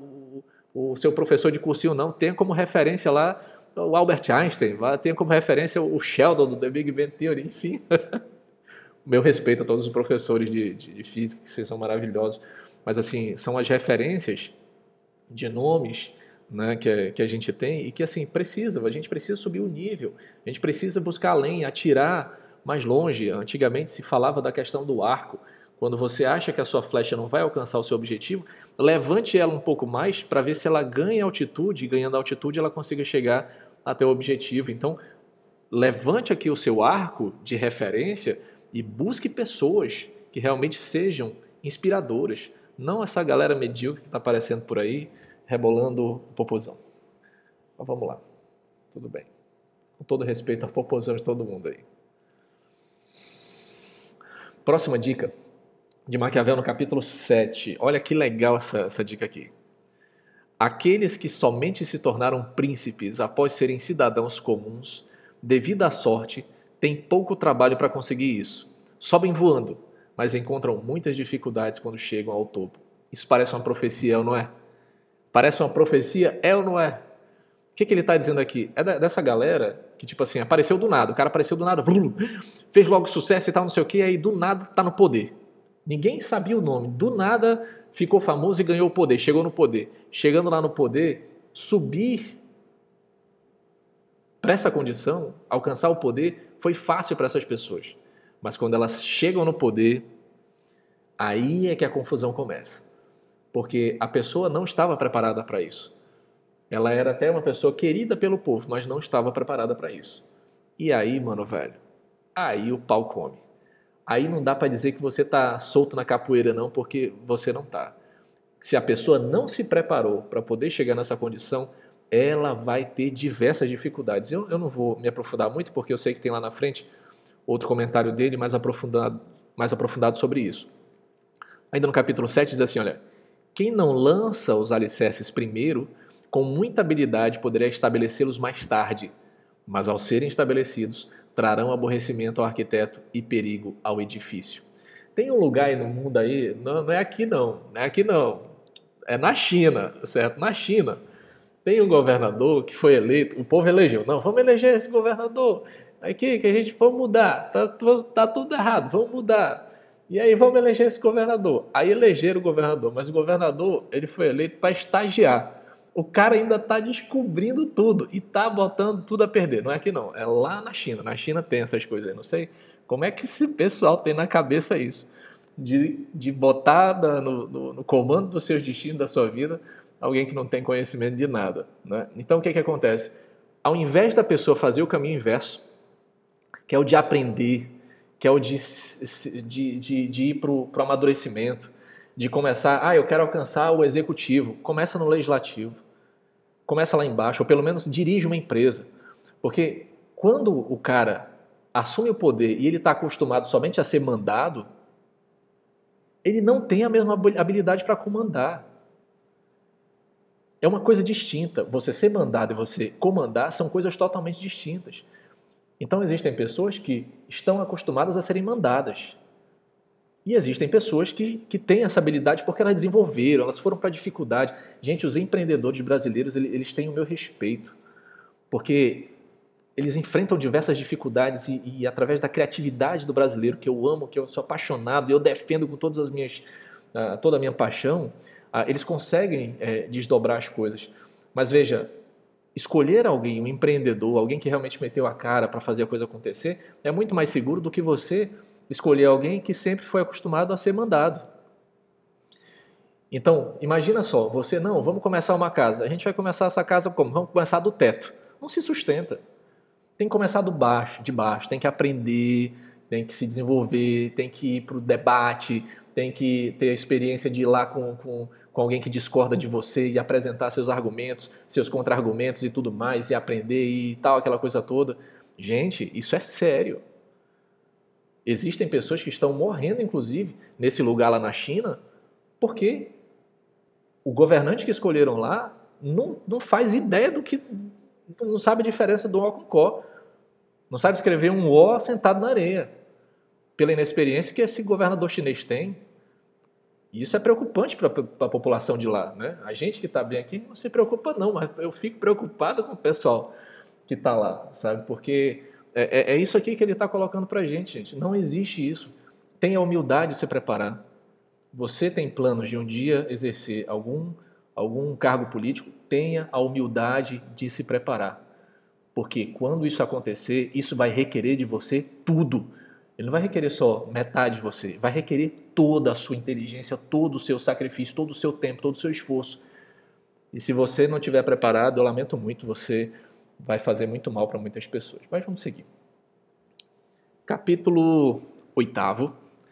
o seu professor de cursinho, não, tenha como referência lá o Albert Einstein, tenha como referência o Sheldon do The Big Bang Theory, enfim. Meu respeito a todos os professores de física, que vocês são maravilhosos, mas assim, são as referências de nomes, né, que a gente tem e que assim a gente precisa subir o nível, a gente precisa buscar além, atirar mais longe. Antigamente se falava da questão do arco. Quando você acha que a sua flecha não vai alcançar o seu objetivo, levante ela um pouco mais para ver se ela ganha altitude, e ganhando altitude ela consiga chegar até o objetivo. Então, levante aqui o seu arco de referência e busque pessoas que realmente sejam inspiradoras, não essa galera medíocre que está aparecendo por aí, rebolando o popozão. Mas vamos lá, tudo bem. Com todo respeito ao popozão de todo mundo aí. Próxima dica de Maquiavel no capítulo 7. Olha que legal essa dica aqui. Aqueles que somente se tornaram príncipes após serem cidadãos comuns, devido à sorte, têm pouco trabalho para conseguir isso. Sobem voando, mas encontram muitas dificuldades quando chegam ao topo. Isso parece uma profecia, não é? Parece uma profecia, é ou não é? O que ele está dizendo aqui? É dessa galera que, tipo assim, apareceu do nada. O cara apareceu do nada, fez logo sucesso e tal, não sei o quê, aí do nada está no poder. Ninguém sabia o nome. Do nada ficou famoso e ganhou o poder, chegou no poder. Chegando lá no poder, subir para essa condição, alcançar o poder, foi fácil para essas pessoas. Mas quando elas chegam no poder, aí é que a confusão começa. Porque a pessoa não estava preparada para isso. Ela era até uma pessoa querida pelo povo, mas não estava preparada para isso. E aí, mano, velho, aí o pau come. Aí não dá para dizer que você tá solto na capoeira não, porque você não tá. Se a pessoa não se preparou para poder chegar nessa condição, ela vai ter diversas dificuldades. Eu não vou me aprofundar muito, porque eu sei que tem lá na frente outro comentário dele mais aprofundado sobre isso. Ainda no capítulo 7 diz assim, olha, quem não lança os alicerces primeiro, com muita habilidade poderá estabelecê-los mais tarde, mas ao serem estabelecidos, trarão aborrecimento ao arquiteto e perigo ao edifício. Tem um lugar aí no mundo aí, não é aqui não, é na China, certo? Na China tem um governador que foi eleito, o povo elegeu, não, vamos eleger esse governador, aqui que a gente vamos mudar, tá tudo errado, vamos mudar. E aí vamos eleger esse governador. Aí elegeram o governador, mas o governador ele foi eleito para estagiar. O cara ainda está descobrindo tudo e está botando tudo a perder. Não é aqui não, é lá na China. Na China tem essas coisas aí. Não sei como é que esse pessoal tem na cabeça isso. De botar no comando dos seus destinos, da sua vida, alguém que não tem conhecimento de nada, né? Então o que acontece? Ao invés da pessoa fazer o caminho inverso que é o de aprender, que é o de ir para o amadurecimento, de começar, eu quero alcançar o executivo, começa no legislativo, começa lá embaixo, ou pelo menos dirige uma empresa. Porque quando o cara assume o poder e ele está acostumado somente a ser mandado, ele não tem a mesma habilidade para comandar. É uma coisa distinta. Você ser mandado e você comandar são coisas totalmente distintas. Então existem pessoas que estão acostumadas a serem mandadas. E existem pessoas que têm essa habilidade porque elas desenvolveram, elas foram para a dificuldade. Gente, os empreendedores brasileiros, eles têm o meu respeito. Porque eles enfrentam diversas dificuldades e através da criatividade do brasileiro, que eu amo, que eu sou apaixonado e eu defendo com toda a minha paixão, eles conseguem desdobrar as coisas. Mas veja, escolher alguém, um empreendedor, alguém que realmente meteu a cara para fazer a coisa acontecer, é muito mais seguro do que você escolher alguém que sempre foi acostumado a ser mandado. Então, imagina só, você, vamos começar uma casa. A gente vai começar essa casa como? Vamos começar do teto. Não se sustenta. Tem que começar de baixo, tem que aprender, tem que se desenvolver, tem que ir para o debate, tem que ter a experiência de ir lá com alguém que discorda de você e apresentar seus argumentos, seus contra-argumentos e tudo mais, e aprender e tal, aquela coisa toda. Gente, isso é sério. Existem pessoas que estão morrendo, inclusive, nesse lugar lá na China, porque o governante que escolheram lá não faz ideia do que... não sabe a diferença do O com Có. Não sabe escrever um O sentado na areia. Pela inexperiência que esse governador chinês tem. E isso é preocupante para a população de lá, né? A gente que está bem aqui não se preocupa não, mas eu fico preocupado com o pessoal que está lá, sabe? Porque é isso aqui que ele está colocando para a gente. Não existe isso. Tenha humildade de se preparar. Você tem planos de um dia exercer algum cargo político, tenha a humildade de se preparar. Porque quando isso acontecer, isso vai requerer de você tudo. Ele não vai requerer só metade de você, vai requerer toda a sua inteligência, todo o seu sacrifício, todo o seu tempo, todo o seu esforço. E se você não estiver preparado, eu lamento muito, você vai fazer muito mal para muitas pessoas. Mas vamos seguir. Capítulo 8.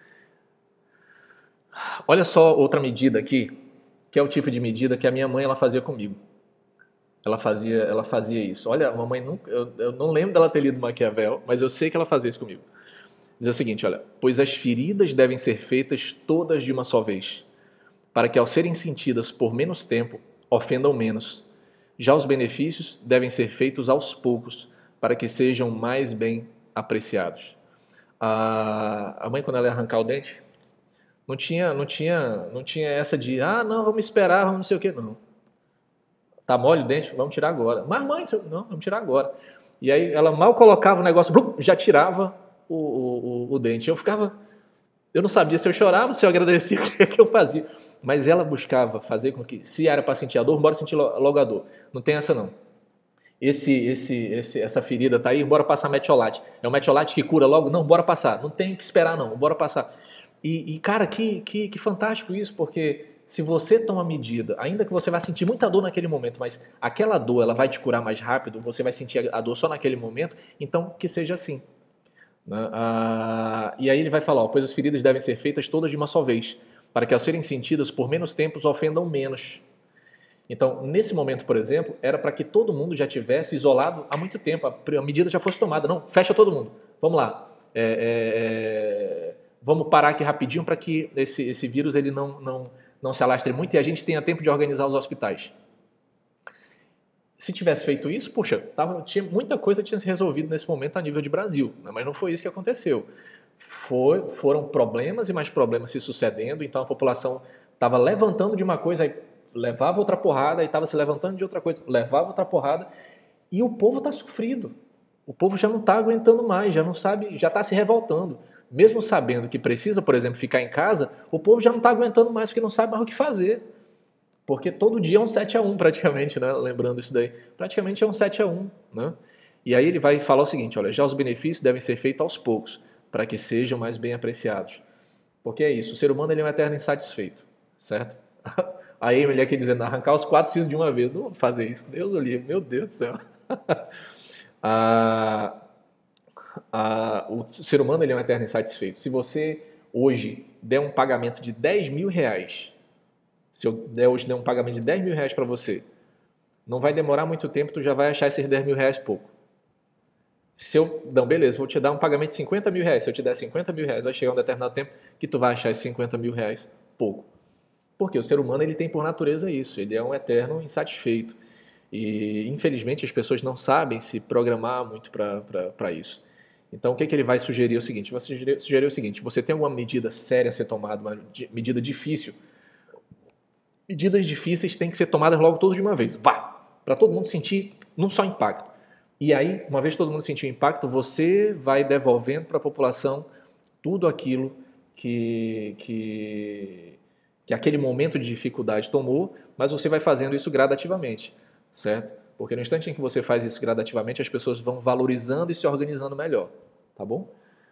Olha só outra medida aqui, que é o tipo de medida que a minha mãe ela fazia comigo. Ela fazia isso. Olha, a mamãe nunca, eu não lembro dela ter lido Maquiavel, mas eu sei que ela fazia isso comigo. Diz o seguinte, olha, pois as feridas devem ser feitas todas de uma só vez, para que ao serem sentidas por menos tempo, ofendam menos. Já os benefícios devem ser feitos aos poucos, para que sejam mais bem apreciados. A mãe, quando ela ia arrancar o dente, não tinha essa de, não, vamos esperar, vamos não sei o quê, não. Tá mole o dente? Vamos tirar agora. Mas mãe, não, vamos tirar agora. E aí ela mal colocava o negócio, já tirava o dente. Eu não sabia se eu chorava, se eu agradecia, o que eu fazia. Mas ela buscava fazer com que, se era para sentir a dor, bora sentir logo a dor. Não tem essa não. Essa ferida tá aí, bora passar metiolate. É o metiolate que cura logo? Não, bora passar. Não tem que esperar não, bora passar. E cara, que fantástico isso, porque se você toma medida, ainda que você vai sentir muita dor naquele momento, mas aquela dor ela vai te curar mais rápido, você vai sentir a dor só naquele momento, então que seja assim. E aí ele vai falar, pois as feridas devem ser feitas todas de uma só vez, para que ao serem sentidas por menos tempos ofendam menos. Então, nesse momento, por exemplo, era para que todo mundo já tivesse isolado há muito tempo, a medida já fosse tomada. Não, fecha todo mundo, vamos lá. Vamos parar aqui rapidinho para que esse vírus ele não se alastre muito e a gente tenha tempo de organizar os hospitais. Se tivesse feito isso, puxa, muita coisa tinha se resolvido nesse momento a nível de Brasil, né? Mas não foi isso que aconteceu. Foram problemas e mais problemas se sucedendo, então a população estava levantando de uma coisa, aí levava outra porrada, e estava se levantando de outra coisa, levava outra porrada, e o povo está sofrido. O povo já não está aguentando mais, já não sabe, já está se revoltando. Mesmo sabendo que precisa, por exemplo, ficar em casa, o povo já não está aguentando mais porque não sabe mais o que fazer. Porque todo dia é um 7-1 praticamente, né? Lembrando isso daí. Praticamente é um 7-1, né? E aí ele vai falar o seguinte, olha, já os benefícios devem ser feitos aos poucos, para que sejam mais bem apreciados. Porque é isso, o ser humano ele é um eterno insatisfeito, certo? A Emily aqui dizendo, arrancar os 4 cis de uma vez, não vou fazer isso, Deus o livre, meu Deus do céu. O ser humano ele é um eterno insatisfeito. Se você hoje der um pagamento de 10 mil reais, se eu hoje der um pagamento de 10 mil reais para você, não vai demorar muito tempo, tu já vai achar esses 10 mil reais pouco. Não, beleza, vou te dar um pagamento de 50 mil reais. Se eu te der 50 mil reais, vai chegar um determinado tempo que tu vai achar esses 50 mil reais pouco. Porque o ser humano ele tem por natureza isso, ele é um eterno insatisfeito. E infelizmente as pessoas não sabem se programar muito para isso. Então o que ele vai sugerir é o seguinte, vai sugerir o seguinte, você tem uma medida séria a ser tomada, uma medida difícil. Medidas difíceis têm que ser tomadas logo todas de uma vez. Vá! Para todo mundo sentir num só impacto. E aí, uma vez todo mundo sentir o impacto, você vai devolvendo para a população tudo aquilo que aquele momento de dificuldade tomou, mas você vai fazendo isso gradativamente, certo? Porque no instante em que você faz isso gradativamente, as pessoas vão valorizando e se organizando melhor, tá bom?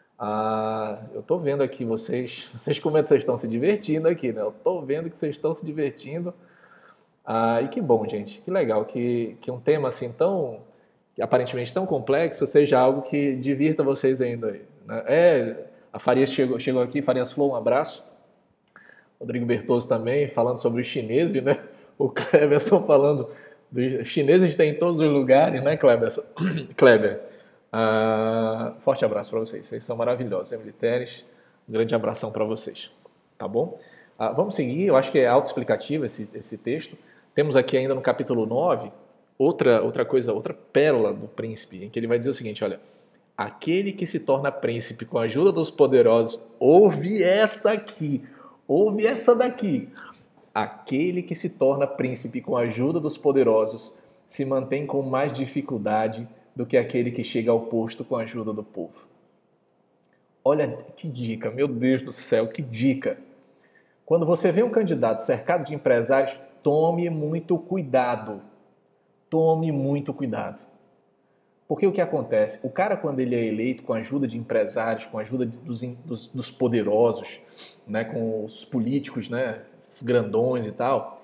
Eu estou vendo aqui vocês como é que vocês estão se divertindo aqui, né? Eu estou vendo que vocês estão se divertindo. E que bom, gente, que legal que um tema assim tão, aparentemente tão complexo, seja algo que divirta vocês ainda aí, né? A Farias chegou aqui, Farias Flow, um abraço. Rodrigo Bertoso também, falando sobre os chineses, né? O Cleberson falando dos chineses tem em todos os lugares, né, Cleberson? Kleber, forte abraço para vocês. Vocês são maravilhosos, Emily Teres. Um grande abração para vocês, tá bom? Vamos seguir, eu acho que é autoexplicativo esse texto. Temos aqui ainda no capítulo 9, outra coisa, outra pérola do príncipe, em que ele vai dizer o seguinte, olha, aquele que se torna príncipe com a ajuda dos poderosos, ouve essa aqui, ouve essa daqui. Aquele que se torna príncipe com a ajuda dos poderosos se mantém com mais dificuldade do que aquele que chega ao posto com a ajuda do povo. Olha que dica, meu Deus do céu, que dica. Quando você vê um candidato cercado de empresários, tome muito cuidado. Tome muito cuidado. Porque o que acontece? O cara, quando ele é eleito com a ajuda de empresários, com a ajuda dos poderosos, né, com os políticos, né, grandões e tal,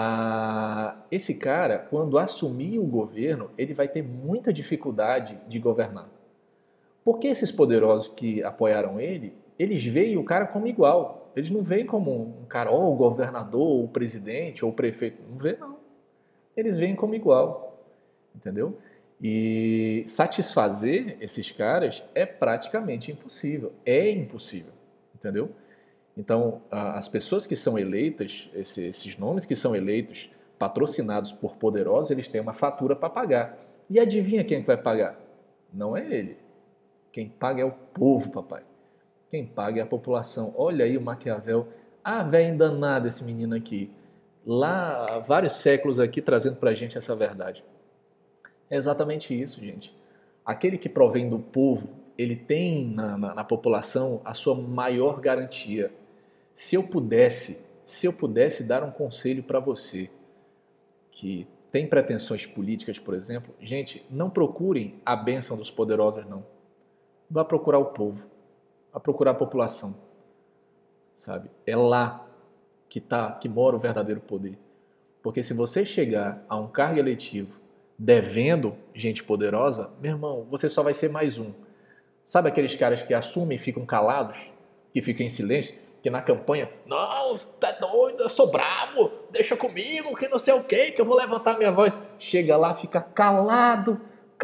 esse cara, quando assumir o governo, ele vai ter muita dificuldade de governar. Porque esses poderosos que apoiaram ele, eles veem o cara como igual. Eles não veem como um cara, o governador, ou o presidente, ou o prefeito. Não vê, não. Eles veem como igual. Entendeu? E satisfazer esses caras é praticamente impossível. É impossível. Entendeu? Então, as pessoas que são eleitas, esses nomes que são eleitos, patrocinados por poderosos, eles têm uma fatura para pagar. E adivinha quem vai pagar? Não é ele. Quem paga é o povo, papai. Quem paga é a população. Olha aí o Maquiavel. Velho danado esse menino aqui. Lá há vários séculos aqui trazendo para a gente essa verdade. É exatamente isso, gente. Aquele que provém do povo, ele tem na população a sua maior garantia. Se eu pudesse dar um conselho para você que tem pretensões políticas, por exemplo, gente, não procurem a bênção dos poderosos, não. Vá procurar o povo, vá procurar a população, sabe? É lá que mora o verdadeiro poder. Porque se você chegar a um cargo eletivo devendo gente poderosa, meu irmão, você só vai ser mais um. Sabe aqueles caras que assumem e ficam calados, que ficam em silêncio, que na campanha, não, tá doido, eu sou bravo, deixa comigo, que não sei o quê, que eu vou levantar minha voz. Chega lá, fica calado,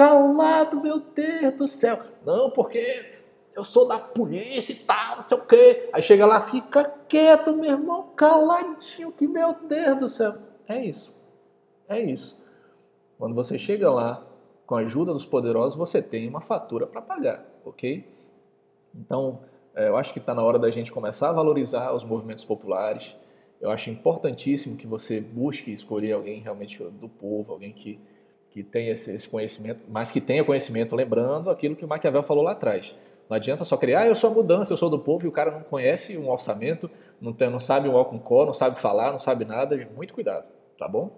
meu Deus do céu. Não, porque eu sou da polícia e tal, não sei o quê. Aí chega lá, fica quieto, meu irmão, caladinho, que meu Deus do céu. É isso. É isso. Quando você chega lá, com a ajuda dos poderosos, você tem uma fatura para pagar, ok? Então, eu acho que está na hora da gente começar a valorizar os movimentos populares. Eu acho importantíssimo que você busque escolher alguém realmente do povo, alguém que tenha esse conhecimento, mas que tenha conhecimento, lembrando aquilo que o Maquiavel falou lá atrás. Não adianta só criar, eu sou a mudança, eu sou do povo, e o cara não conhece um orçamento, não sabe um ó com có, não sabe falar, não sabe nada. Muito cuidado, tá bom?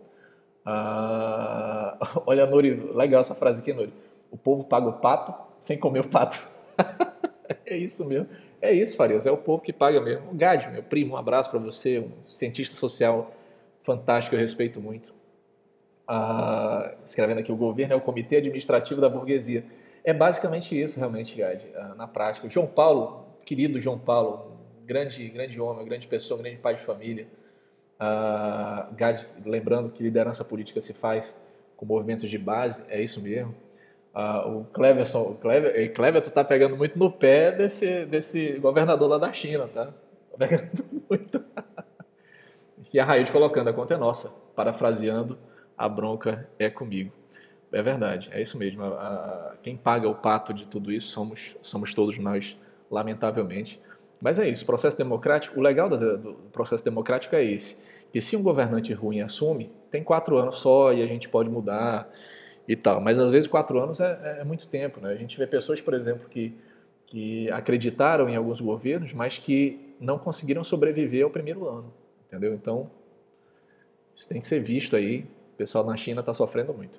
Olha, Nuri, legal essa frase aqui, Nuri. O povo paga o pato sem comer o pato. É isso mesmo. É isso, Farias, é o povo que paga mesmo. O Gade, meu primo, um abraço para você, um cientista social fantástico, eu respeito muito. Escrevendo aqui, o governo é o comitê administrativo da burguesia. É basicamente isso, realmente, Gade, na prática. O João Paulo, querido João Paulo, um grande homem, grande pessoa, um grande pai de família. Gade, lembrando que liderança política se faz com movimentos de base, é isso mesmo. O Cleverson, Clever, tu tá pegando muito no pé desse governador lá da China, tá? Tá pegando muito. E a Raíde colocando, a conta é nossa, parafraseando, a bronca é comigo. É verdade, é isso mesmo. Quem paga o pato de tudo isso somos todos nós, lamentavelmente. Mas é isso, processo democrático, o legal do processo democrático é esse, que se um governante ruim assume, tem 4 anos só e a gente pode mudar e tal. Mas às vezes 4 anos é muito tempo, né? A gente vê pessoas, por exemplo, que acreditaram em alguns governos, mas que não conseguiram sobreviver ao primeiro ano, entendeu? Então, isso tem que ser visto aí. O pessoal na China está sofrendo muito.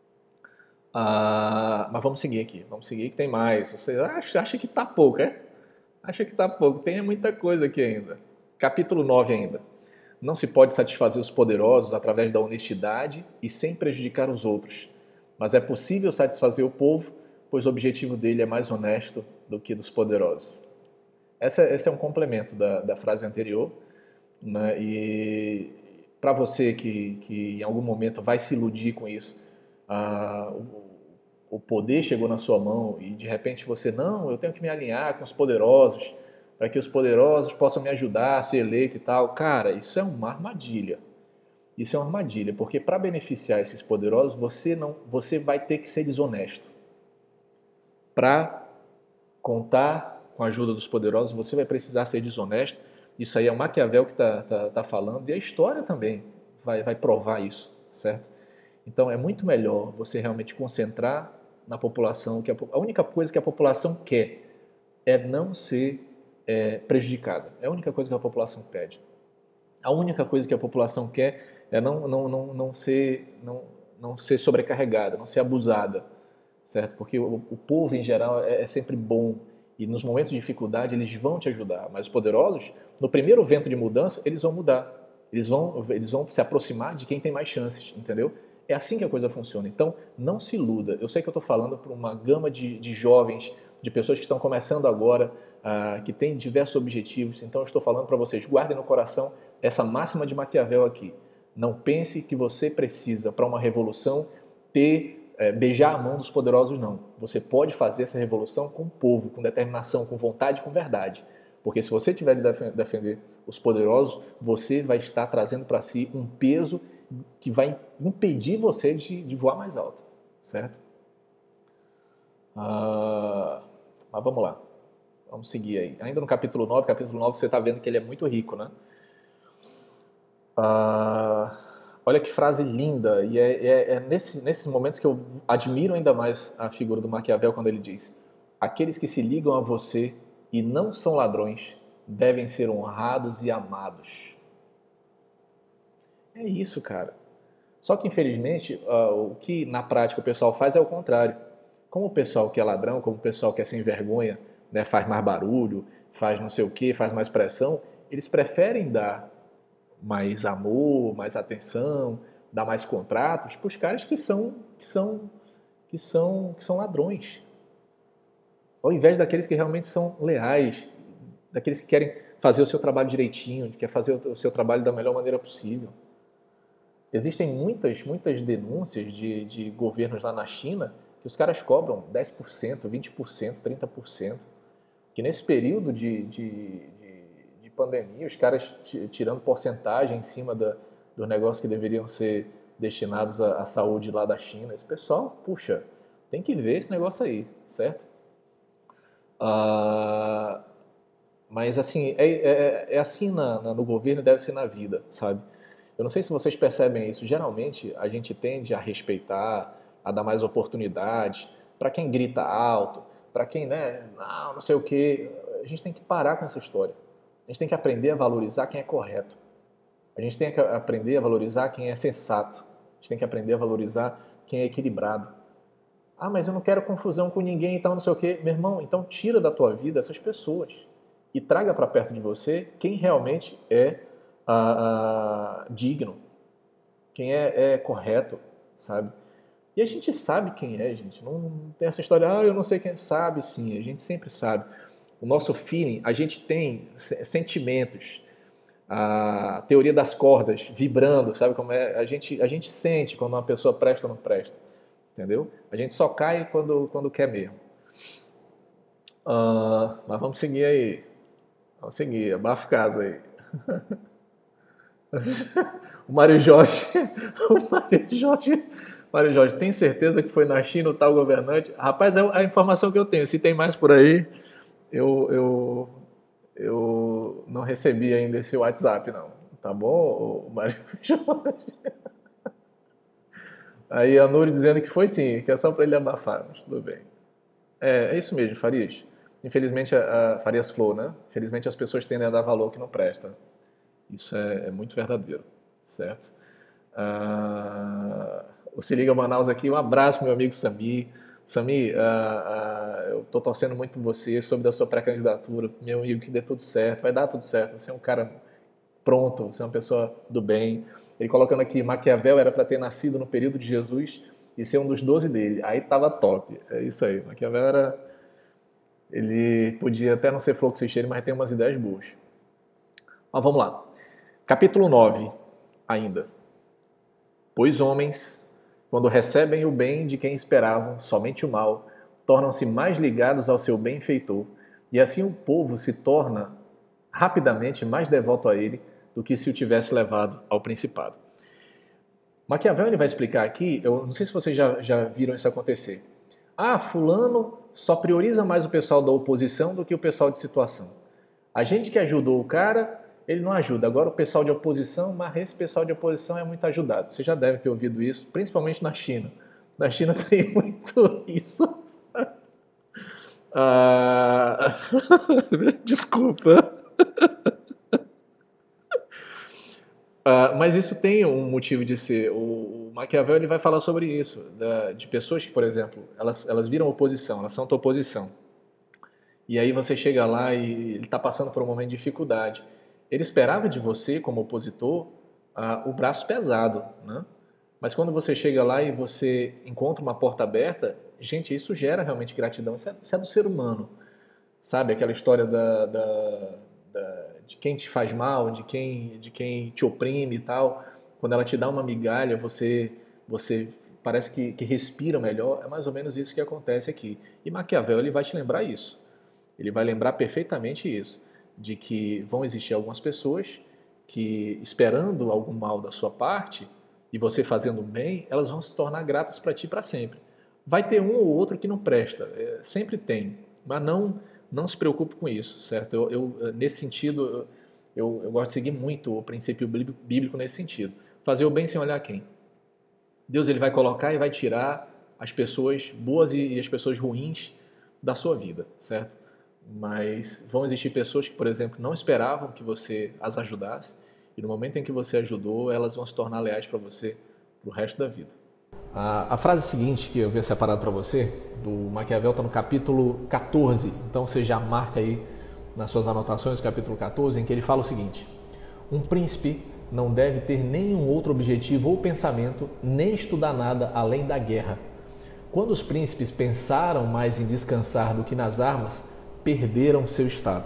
Mas vamos seguir aqui, que tem mais. Você acha que tá pouco, é? Acha que tá pouco, tem muita coisa aqui ainda. Capítulo 9 ainda. Não se pode satisfazer os poderosos através da honestidade e sem prejudicar os outros, mas é possível satisfazer o povo, pois o objetivo dele é mais honesto do que dos poderosos. Esse é um complemento da frase anterior, né? E para você que em algum momento vai se iludir com isso, o poder chegou na sua mão e de repente você, não, eu tenho que me alinhar com os poderosos para que os poderosos possam me ajudar a ser eleito e tal. Cara, isso é uma armadilha. Isso é uma armadilha, porque para beneficiar esses poderosos, você vai ter que ser desonesto. Para contar com a ajuda dos poderosos, você vai precisar ser desonesto. Isso aí é o Maquiavel que tá falando, e a história também vai provar isso, certo? Então é muito melhor você realmente concentrar na população, que a única coisa que a população quer é não ser prejudicada. É a única coisa que a população pede. A única coisa que a população quer é não ser sobrecarregada, não ser abusada, certo? Porque o povo, em geral, é sempre bom e nos momentos de dificuldade eles vão te ajudar. Mas os poderosos, no primeiro vento de mudança, eles vão mudar. Eles vão se aproximar de quem tem mais chances, entendeu? É assim que a coisa funciona. Então, não se iluda. Eu sei que eu estou falando para uma gama de jovens, de pessoas que estão começando agora, que têm diversos objetivos. Então, eu estou falando para vocês, guardem no coração essa máxima de Maquiavel aqui. Não pense que você precisa, para uma revolução, beijar a mão dos poderosos, não. Você pode fazer essa revolução com o povo, com determinação, com vontade, com verdade. Porque se você tiver de defender os poderosos, você vai estar trazendo para si um peso que vai impedir você de voar mais alto, certo? Mas vamos lá. Vamos seguir aí. Ainda no capítulo 9 você está vendo que ele é muito rico, né? Olha que frase linda, e é nesses momentos que eu admiro ainda mais a figura do Maquiavel quando ele diz: aqueles que se ligam a você e não são ladrões devem ser honrados e amados. É isso, cara. Só que, infelizmente, o que na prática o pessoal faz é o contrário. Como o pessoal que é ladrão, como o pessoal que é sem vergonha, né, faz mais barulho, faz não sei o que, faz mais pressão, eles preferem dar mais amor, mais atenção, dar mais contratos para os caras que são ladrões. Ao invés daqueles que realmente são leais, daqueles que querem fazer o seu trabalho direitinho, que quer fazer o seu trabalho da melhor maneira possível. Existem muitas denúncias de governos lá na China que os caras cobram 10%, 20%, 30%. Que nesse período de pandemia, os caras tirando porcentagem em cima dos negócios que deveriam ser destinados à saúde lá da China. Esse pessoal, puxa, tem que ver esse negócio aí, certo? Mas assim, é assim no governo, deve ser na vida, sabe? Eu não sei se vocês percebem isso. Geralmente a gente tende a respeitar, a dar mais oportunidades para quem grita alto, para quem, né, não sei o quê. A gente tem que parar com essa história. A gente tem que aprender a valorizar quem é correto. A gente tem que aprender a valorizar quem é sensato. A gente tem que aprender a valorizar quem é equilibrado. Mas eu não quero confusão com ninguém e tal, não sei o quê. Meu irmão, então tira da tua vida essas pessoas e traga para perto de você quem realmente é digno, quem é correto, sabe? E a gente sabe quem é, gente. Não tem essa história, eu não sei quem sabe, sim, a gente sempre sabe. O nosso feeling, a gente tem sentimentos, a teoria das cordas vibrando, sabe como é? A gente sente quando uma pessoa presta ou não presta, entendeu? A gente só cai quando quer mesmo. Mas vamos seguir aí. Vamos seguir, abafa o caso aí. O Mário Jorge, Mário Jorge, tem certeza que foi na China o tal governante? Rapaz, é a informação que eu tenho. Se tem mais por aí, eu não recebi ainda esse WhatsApp, não. Tá bom, Mário Jorge? Aí a Nuri dizendo que foi sim, que é só para ele abafar, mas tudo bem. É isso mesmo, Farias. Infelizmente, a Farias Flow, né? Infelizmente as pessoas tendem a dar valor que não presta. Isso é muito verdadeiro, certo? O Se Liga Manaus aqui, um abraço pro meu amigo Sami. Sami, eu tô torcendo muito por você, soube da sua pré-candidatura, meu amigo, que dê tudo certo, vai dar tudo certo, você é um cara pronto, você é uma pessoa do bem. Ele colocando aqui, Maquiavel era para ter nascido no período de Jesus e ser um dos 12 dele, aí tava top, é isso aí, Maquiavel ele podia até não ser fluxo e cheiro, mas tem umas ideias boas. Mas vamos lá. Capítulo 9, ainda. Pois homens, quando recebem o bem de quem esperavam somente o mal, tornam-se mais ligados ao seu benfeitor, e assim o povo se torna rapidamente mais devoto a ele do que se o tivesse levado ao principado. Maquiavel ele vai explicar aqui, eu não sei se vocês já viram isso acontecer. Fulano só prioriza mais o pessoal da oposição do que o pessoal de situação. A gente que ajudou o cara, ele não ajuda. Agora o pessoal de oposição, mas esse pessoal de oposição é muito ajudado. Você já deve ter ouvido isso, principalmente na China. Na China tem muito isso. Desculpa. Mas isso tem um motivo de ser. O Maquiavel ele vai falar sobre isso, de pessoas que, por exemplo, elas viram oposição, elas são tua oposição. E aí você chega lá e ele está passando por um momento de dificuldade. Ele esperava de você, como opositor, o braço pesado, né? Mas quando você chega lá e você encontra uma porta aberta, gente, isso gera realmente gratidão. Isso é do ser humano, sabe? Aquela história de quem te faz mal, de quem te oprime e tal. Quando ela te dá uma migalha, você parece que respira melhor. É mais ou menos isso que acontece aqui. E Maquiavel ele vai te lembrar isso. Ele vai lembrar perfeitamente isso, de que vão existir algumas pessoas que, esperando algum mal da sua parte, e você fazendo bem, elas vão se tornar gratas para ti para sempre. Vai ter um ou outro que não presta, sempre tem, mas não se preocupe com isso, certo? Nesse sentido, eu gosto de seguir muito o princípio bíblico nesse sentido. Fazer o bem sem olhar quem. Deus ele vai colocar e vai tirar as pessoas boas e as pessoas ruins da sua vida, certo? Mas vão existir pessoas que, por exemplo, não esperavam que você as ajudasse e no momento em que você ajudou, elas vão se tornar leais para você pro resto da vida. A frase seguinte que eu havia separado para você, do Maquiavel, está no capítulo 14. Então você já marca aí nas suas anotações o capítulo 14, em que ele fala o seguinte: um príncipe não deve ter nenhum outro objetivo ou pensamento, nem estudar nada além da guerra. Quando os príncipes pensaram mais em descansar do que nas armas, perderam seu estado.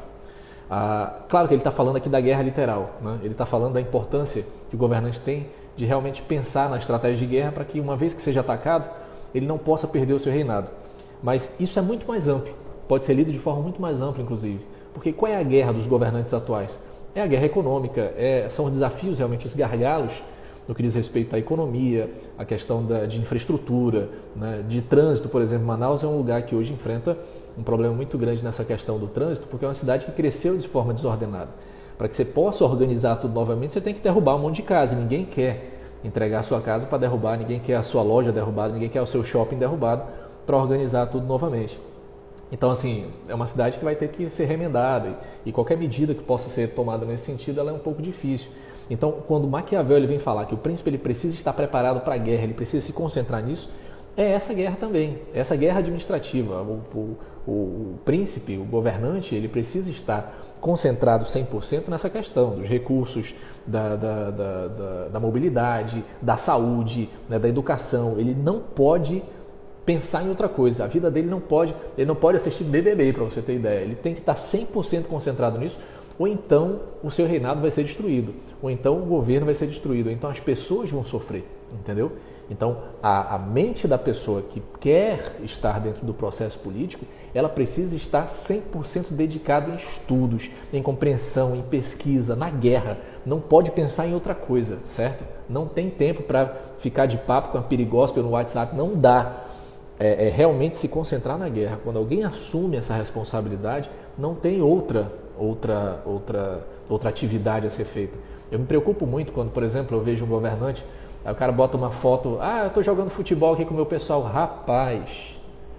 Claro que ele está falando aqui da guerra literal, né? Ele está falando da importância que o governante tem de realmente pensar na estratégia de guerra para que, uma vez que seja atacado, ele não possa perder o seu reinado. Mas isso é muito mais amplo, pode ser lido de forma muito mais ampla, inclusive. Porque qual é a guerra dos governantes atuais? É a guerra econômica, são os desafios, realmente, os gargalos no que diz respeito à economia, a questão de infraestrutura, né? De trânsito, por exemplo. Manaus é um lugar que hoje enfrenta um problema muito grande nessa questão do trânsito, porque é uma cidade que cresceu de forma desordenada. Para que você possa organizar tudo novamente, você tem que derrubar um monte de casa. Ninguém quer entregar a sua casa para derrubar, ninguém quer a sua loja derrubada, ninguém quer o seu shopping derrubado para organizar tudo novamente. Então, assim, é uma cidade que vai ter que ser remendada e qualquer medida que possa ser tomada nesse sentido, ela é um pouco difícil. Então, quando Maquiavel ele vem falar que o príncipe ele precisa estar preparado para a guerra, ele precisa se concentrar nisso, é essa guerra também, essa guerra administrativa. O príncipe, o governante, ele precisa estar concentrado 100% nessa questão dos recursos, da mobilidade, da saúde, né, da educação. Ele não pode pensar em outra coisa. A vida dele ele não pode assistir BBB, para você ter ideia. Ele tem que estar 100% concentrado nisso, ou então o seu reinado vai ser destruído, ou então o governo vai ser destruído, ou então as pessoas vão sofrer, entendeu? Então, a mente da pessoa que quer estar dentro do processo político, ela precisa estar 100% dedicada em estudos, em compreensão, em pesquisa, na guerra. Não pode pensar em outra coisa, certo? Não tem tempo para ficar de papo com a perigóspia no WhatsApp, não dá. É realmente se concentrar na guerra. Quando alguém assume essa responsabilidade, não tem outra atividade a ser feita. Eu me preocupo muito quando, por exemplo, eu vejo um governante, aí o cara bota uma foto, eu estou jogando futebol aqui com o meu pessoal. Rapaz,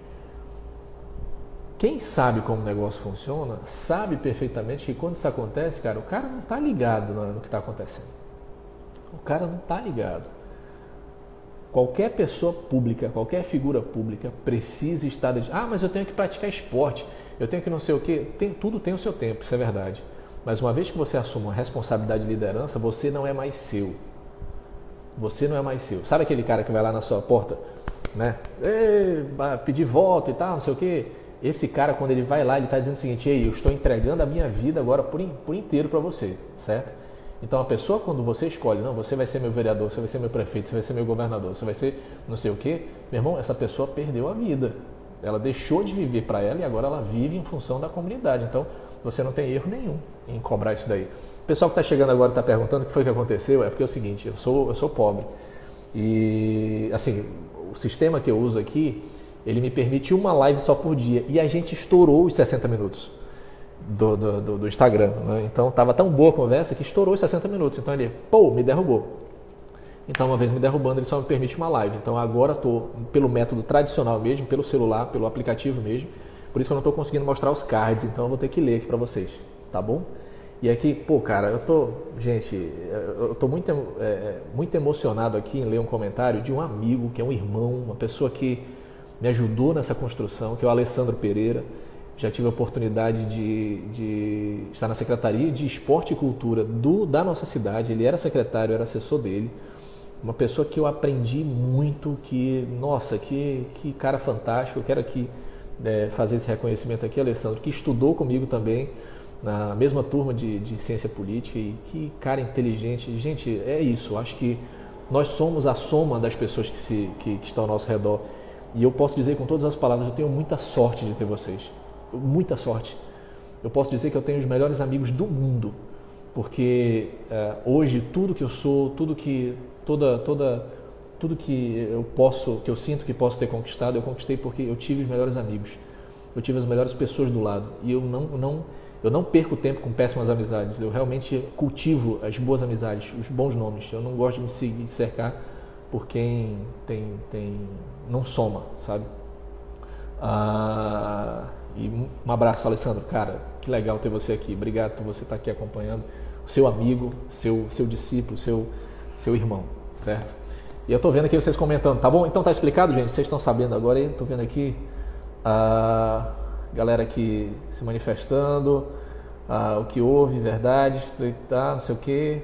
quem sabe como o negócio funciona, sabe perfeitamente que quando isso acontece, cara, o cara não está ligado no que está acontecendo. O cara não está ligado. Qualquer pessoa pública, qualquer figura pública precisa estar... mas eu tenho que praticar esporte, eu tenho que não sei o quê. Tudo tem o seu tempo, isso é verdade. Mas uma vez que você assume uma responsabilidade de liderança, você não é mais seu. Você não é mais seu. Sabe aquele cara que vai lá na sua porta, né? Pedir voto e tal, não sei o quê? Esse cara, quando ele vai lá, ele está dizendo o seguinte: eu estou entregando a minha vida agora por inteiro para você, certo? Então a pessoa, quando você escolhe, não, você vai ser meu vereador, você vai ser meu prefeito, você vai ser meu governador, você vai ser não sei o quê, meu irmão, essa pessoa perdeu a vida. Ela deixou de viver para ela e agora ela vive em função da comunidade. Então você não tem erro nenhum em cobrar isso daí. O pessoal que está chegando agora está perguntando o que foi que aconteceu. É porque é o seguinte, eu sou pobre e assim, o sistema que eu uso aqui, ele me permite uma live só por dia e a gente estourou os 60 minutos do Instagram, né? Então estava tão boa a conversa que estourou os 60 minutos, então ele, me derrubou. Então uma vez me derrubando, ele só me permite uma live. Então agora estou pelo método tradicional mesmo, pelo celular, pelo aplicativo mesmo, por isso que eu não estou conseguindo mostrar os cards, então eu vou ter que ler aqui para vocês, tá bom? E aqui, cara, eu tô muito emocionado aqui em ler um comentário de um amigo, que é um irmão, uma pessoa que me ajudou nessa construção, que é o Alessandro Pereira. Já tive a oportunidade de estar na Secretaria de Esporte e Cultura da nossa cidade. Ele era secretário, eu era assessor dele. Uma pessoa que eu aprendi muito, que cara fantástico. Eu quero aqui fazer esse reconhecimento aqui, Alessandro, que estudou comigo também na mesma turma de ciência política, e que cara inteligente. Gente, é isso. Eu acho que nós somos a soma das pessoas que estão ao nosso redor. E eu posso dizer com todas as palavras, eu tenho muita sorte de ter vocês. Muita sorte. Eu posso dizer que eu tenho os melhores amigos do mundo, porque hoje tudo que eu sou, tudo que eu sinto que posso ter conquistado, eu conquistei porque eu tive os melhores amigos, eu tive as melhores pessoas do lado, e eu não perco tempo com péssimas amizades. Eu realmente cultivo as boas amizades, os bons nomes. Eu não gosto de me cercar por quem não soma, sabe? E um abraço, Alessandro. Cara, que legal ter você aqui. Obrigado por você estar aqui acompanhando o seu amigo, seu discípulo, seu irmão, certo? E eu tô vendo aqui vocês comentando, tá bom? Então tá explicado, gente? Vocês estão sabendo agora aí? Tô vendo aqui a galera aqui se manifestando, o que houve, verdade, tá, não sei o quê.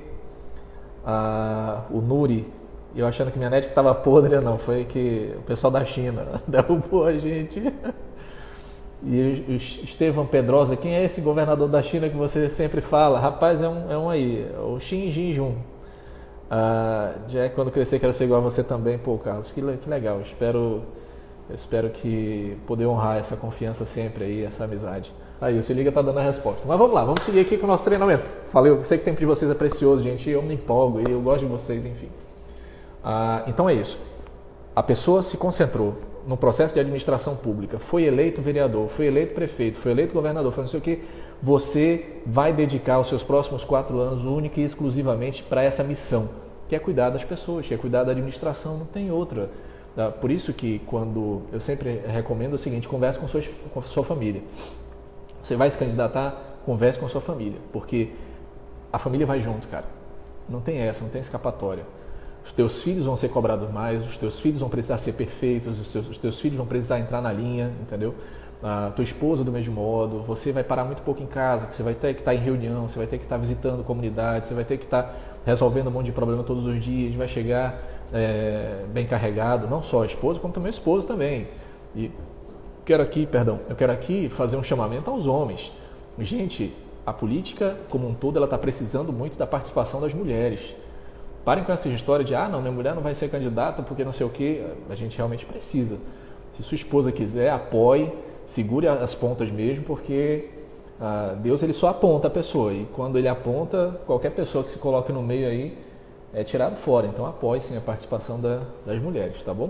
O Nuri, eu achando que minha net estava podre, não, foi que o pessoal da China derrubou a gente. E o Estevão Pedrosa, quem é esse governador da China que você sempre fala? Rapaz, é um aí, o Xi Jinping. Já quando crescer quero ser igual a você também. Pô, Carlos, que legal. Eu espero que poder honrar essa confiança sempre aí, essa amizade. Aí, o Se Liga tá dando a resposta. Mas vamos lá, vamos seguir aqui com o nosso treinamento. Falei, eu sei que o tempo de vocês é precioso, gente, eu me empolgo e eu gosto de vocês, enfim. Então é isso. A pessoa se concentrou no processo de administração pública, foi eleito vereador, foi eleito prefeito, foi eleito governador, foi não sei o que, você vai dedicar os seus próximos 4 anos única e exclusivamente para essa missão, que é cuidar das pessoas, que é cuidar da administração, não tem outra. Por isso que quando eu sempre recomendo o seguinte, converse com a sua família. Você vai se candidatar, converse com a sua família, porque a família vai junto, cara. Não tem essa, não tem escapatória. Os teus filhos vão ser cobrados mais, os teus filhos vão precisar ser perfeitos, os teus filhos vão precisar entrar na linha, entendeu? a tua esposa do mesmo modo, você vai parar muito pouco em casa, você vai ter que estar em reunião, você vai ter que estar visitando comunidade, você vai ter que estar resolvendo um monte de problema todos os dias, vai chegar bem carregado, não só a esposa, como também o esposo também. E eu quero aqui fazer um chamamento aos homens. Gente, a política como um todo, ela está precisando muito da participação das mulheres. Parem com essa história de, não, minha mulher não vai ser candidata porque não sei o quê. A gente realmente precisa. Se sua esposa quiser, apoie, segure as pontas mesmo, porque Deus ele só aponta a pessoa. E quando ele aponta, qualquer pessoa que se coloque no meio aí é tirado fora. Então apoie sim a participação das mulheres, tá bom?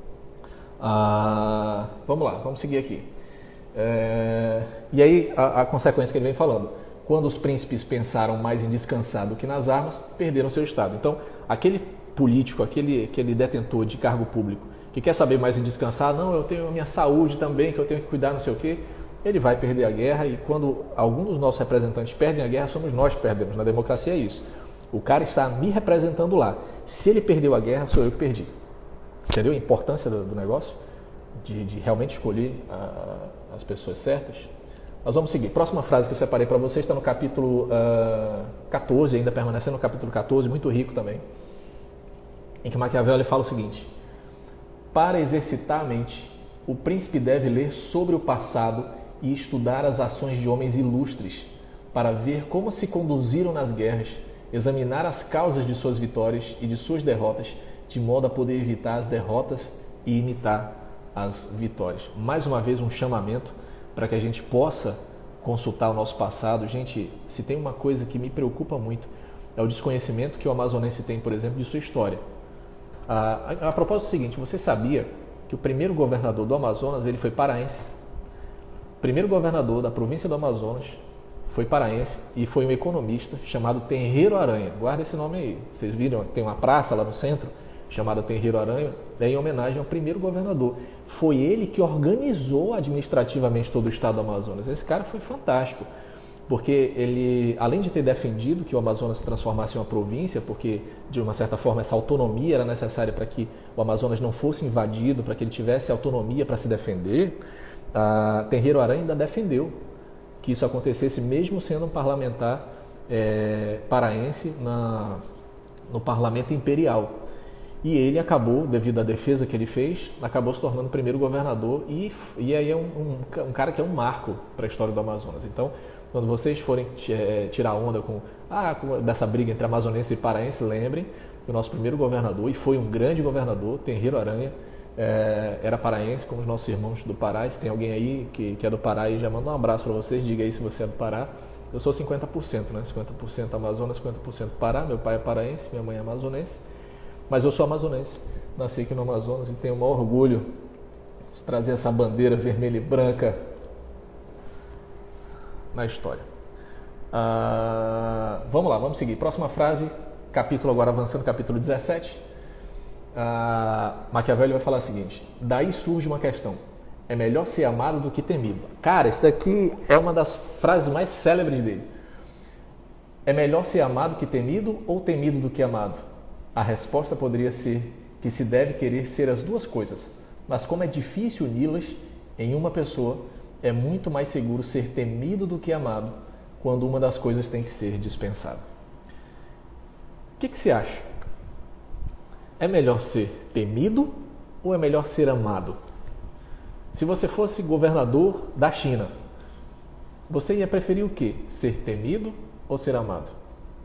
Vamos lá, vamos seguir aqui. E aí a consequência que ele vem falando. Quando os príncipes pensaram mais em descansar do que nas armas, perderam seu estado. Então, aquele político, aquele detentor de cargo público, que quer saber mais em descansar, não, eu tenho a minha saúde também, que eu tenho que cuidar, não sei o quê, ele vai perder a guerra. E quando algum dos nossos representantes perdem a guerra, somos nós que perdemos. Na democracia é isso. O cara está me representando lá. Se ele perdeu a guerra, sou eu que perdi. Entendeu a importância do negócio? De realmente escolher as pessoas certas? Nós vamos seguir. Próxima frase que eu separei para vocês está no capítulo 14, ainda permanecendo no capítulo 14, muito rico também, em que Maquiavel ele fala o seguinte: para exercitar a mente, o príncipe deve ler sobre o passado e estudar as ações de homens ilustres, para ver como se conduziram nas guerras, examinar as causas de suas vitórias e de suas derrotas, de modo a poder evitar as derrotas e imitar as vitórias. Mais uma vez um chamamento para que a gente possa consultar o nosso passado. Gente, se tem uma coisa que me preocupa muito, é o desconhecimento que o amazonense tem, por exemplo, de sua história. A propósito do seguinte, você sabia que o primeiro governador do Amazonas ele foi paraense? O primeiro governador da província do Amazonas foi paraense e foi um economista chamado Tenreiro Aranha. Guarda esse nome aí. Vocês viram, tem uma praça lá no centro chamada Tenreiro Aranha, em homenagem ao primeiro governador. Foi ele que organizou administrativamente todo o estado do Amazonas. Esse cara foi fantástico, porque ele, além de ter defendido que o Amazonas se transformasse em uma província, porque de uma certa forma essa autonomia era necessária para que o Amazonas não fosse invadido, para que ele tivesse autonomia para se defender, Tenreiro Aranha ainda defendeu que isso acontecesse mesmo sendo um parlamentar paraense no parlamento imperial. E ele acabou, devido à defesa que ele fez, acabou se tornando o primeiro governador e aí é um cara que é um marco para a história do Amazonas. Então, quando vocês forem tirar onda dessa briga entre amazonense e paraense, lembrem que o nosso primeiro governador, e foi um grande governador, Tenreiro Aranha, era paraense, como os nossos irmãos do Pará. Se tem alguém aí que é do Pará e já manda um abraço para vocês, diga aí se você é do Pará. Eu sou 50%, né? 50% Amazonas, 50% Pará. Meu pai é paraense, minha mãe é amazonense. Mas eu sou amazonense, nasci aqui no Amazonas e tenho o maior orgulho de trazer essa bandeira vermelha e branca na história. Vamos lá, vamos seguir. Próxima frase, capítulo agora avançando, capítulo 17. Maquiavel vai falar o seguinte: daí surge uma questão, é melhor ser amado do que temido. Cara, isso daqui é uma das frases mais célebres dele. É melhor ser amado que temido ou temido do que amado? A resposta poderia ser que se deve querer ser as duas coisas, mas como é difícil uni-las em uma pessoa, é muito mais seguro ser temido do que amado, quando uma das coisas tem que ser dispensada. O que você acha? É melhor ser temido ou é melhor ser amado? Se você fosse governador da China, você ia preferir o quê? Ser temido ou ser amado?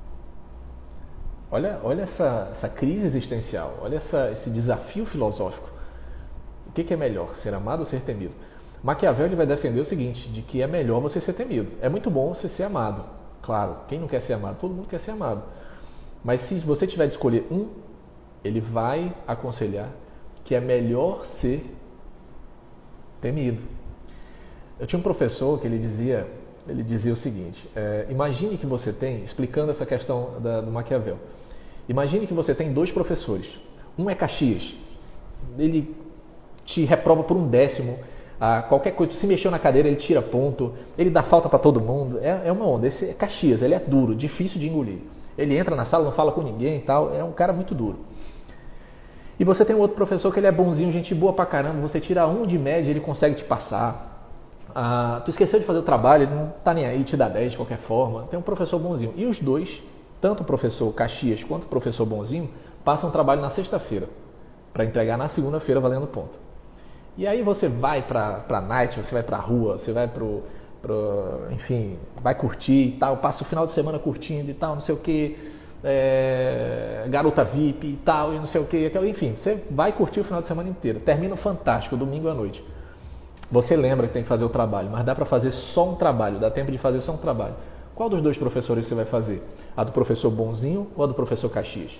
Olha essa crise existencial, olha esse desafio filosófico. O que é melhor, ser amado ou ser temido? Maquiavel ele vai defender o seguinte, de que é melhor você ser temido. É muito bom você ser amado, claro. Quem não quer ser amado? Todo mundo quer ser amado. Mas se você tiver de escolher ele vai aconselhar que é melhor ser temido. Eu tinha um professor que ele dizia o seguinte, imagine que você tem, explicando essa questão do Maquiavel, imagine que você tem dois professores. Um é Caxias, ele te reprova por 1/10, qualquer coisa, se mexeu na cadeira, ele tira ponto, ele dá falta para todo mundo, é uma onda. Esse é Caxias, ele é duro, difícil de engolir. Ele entra na sala, não fala com ninguém e tal, é um cara muito duro. E você tem um outro professor que ele é bonzinho, gente boa pra caramba, você tira 1 de média, ele consegue te passar. Tu esqueceu de fazer o trabalho, ele não está nem aí, te dá 10 de qualquer forma. Tem um professor bonzinho. E os dois, tanto o professor Caxias quanto o professor bonzinho, passam o trabalho na sexta-feira, para entregar na segunda-feira valendo ponto. E aí você vai pra night, você vai pra rua, você vai enfim, vai curtir e tal, passa o final de semana curtindo e tal, não sei o que, garota VIP e tal, e não sei o que, enfim, você vai curtir o final de semana inteiro, termina o Fantástico, domingo à noite. Você lembra que tem que fazer o trabalho, mas dá para fazer só um trabalho, dá tempo de fazer só um trabalho. Qual dos dois professores você vai fazer? A do professor Bonzinho ou a do professor Caxias?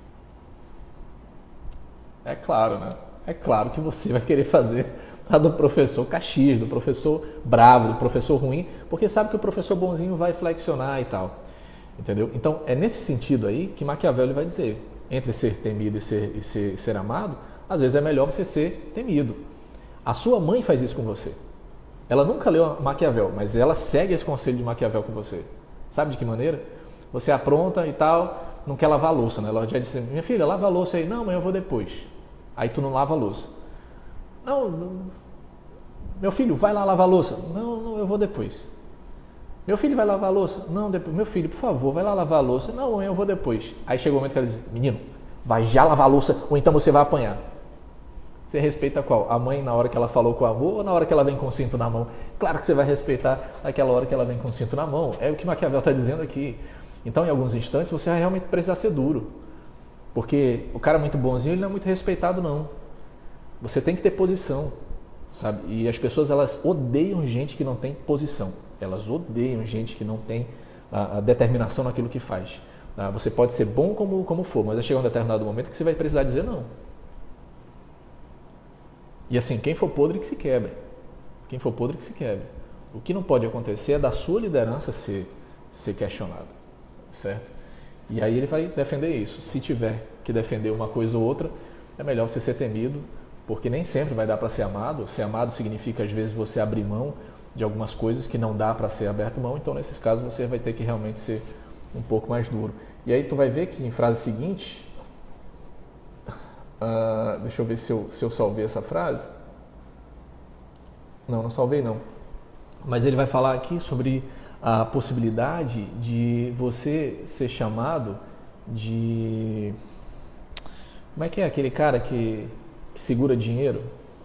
É claro, né? É claro que você vai querer fazer a do professor Caxias, do professor bravo, do professor ruim, porque sabe que o professor Bonzinho vai flexionar e tal. Entendeu? Então, é nesse sentido aí que Maquiavel vai dizer, entre ser temido e ser amado, às vezes é melhor você ser temido. A sua mãe faz isso com você. Ela nunca leu Maquiavel, mas ela segue esse conselho de Maquiavel com você. Sabe de que maneira? Você apronta e tal, não quer lavar a louça, né? Ela já disse, minha filha, lava a louça aí. Não, mãe, eu vou depois. Aí tu não lava a louça. Não, meu filho, vai lá lavar a louça. Não, eu vou depois. Meu filho vai lavar a louça? Não, depois. Meu filho, por favor, vai lá lavar a louça. Não, mãe, eu vou depois. Aí chega o momento que ela diz, menino, vai já lavar a louça ou então você vai apanhar. Você respeita qual? A mãe na hora que ela falou com amor ou na hora que ela vem com o cinto na mão? Claro que você vai respeitar aquela hora que ela vem com o cinto na mão. É o que Maquiavel está dizendo aqui. Então, em alguns instantes, você vai realmente precisar ser duro. Porque o cara muito bonzinho, ele não é muito respeitado, não. Você tem que ter posição, sabe? E as pessoas, elas odeiam gente que não tem posição. Elas odeiam gente que não tem a determinação naquilo que faz. Você pode ser bom como for, mas vai chegar um determinado momento que você vai precisar dizer não. E assim, quem for podre que se quebre. Quem for podre que se quebre. O que não pode acontecer é da sua liderança ser questionada, certo? E aí ele vai defender isso. Se tiver que defender uma coisa ou outra, é melhor você ser temido, porque nem sempre vai dar para ser amado. Ser amado significa, às vezes, você abrir mão de algumas coisas que não dá para ser aberto mão. Então, nesses casos, você vai ter que realmente ser um pouco mais duro. E aí tu vai ver que em frase seguinte... deixa eu ver se eu salvei essa frase. Não salvei não. Mas ele vai falar aqui sobre a possibilidade de você ser chamado de... Como é que é aquele cara que segura dinheiro?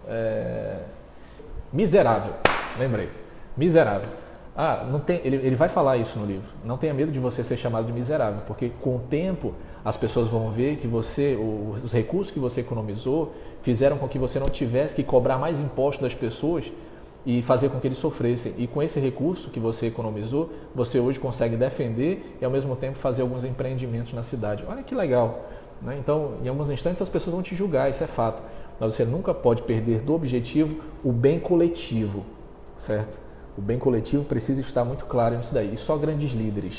Miserável. Lembrei. Miserável. Ele vai falar isso no livro. Não tenha medo de você ser chamado de miserável, porque com o tempo as pessoas vão ver que os recursos que você economizou fizeram com que você não tivesse que cobrar mais impostos das pessoas e fazer com que eles sofressem. E com esse recurso que você economizou, você hoje consegue defender e ao mesmo tempo fazer alguns empreendimentos na cidade. Olha que legal, né? Então, em alguns instantes as pessoas vão te julgar, isso é fato. Mas você nunca pode perder do objetivo o bem coletivo, certo? O bem coletivo precisa estar muito claro nisso daí. E só grandes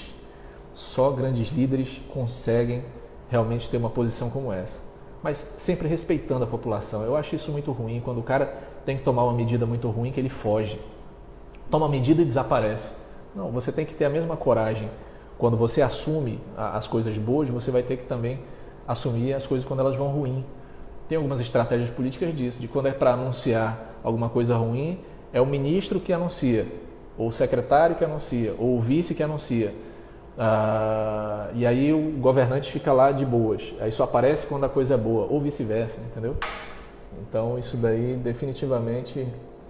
líderes conseguem realmente ter uma posição como essa. Mas sempre respeitando a população. Eu acho isso muito ruim, quando o cara tem que tomar uma medida muito ruim que ele foge. Toma a medida e desaparece. Não, você tem que ter a mesma coragem. Quando você assume as coisas boas, você vai ter que também assumir as coisas quando elas vão ruim. Tem algumas estratégias políticas disso, de quando é para anunciar alguma coisa ruim, é o ministro que anuncia, ou o secretário que anuncia, ou o vice que anuncia. E aí o governante fica lá de boas. Aí só aparece quando a coisa é boa, ou vice-versa, entendeu? Então isso daí definitivamente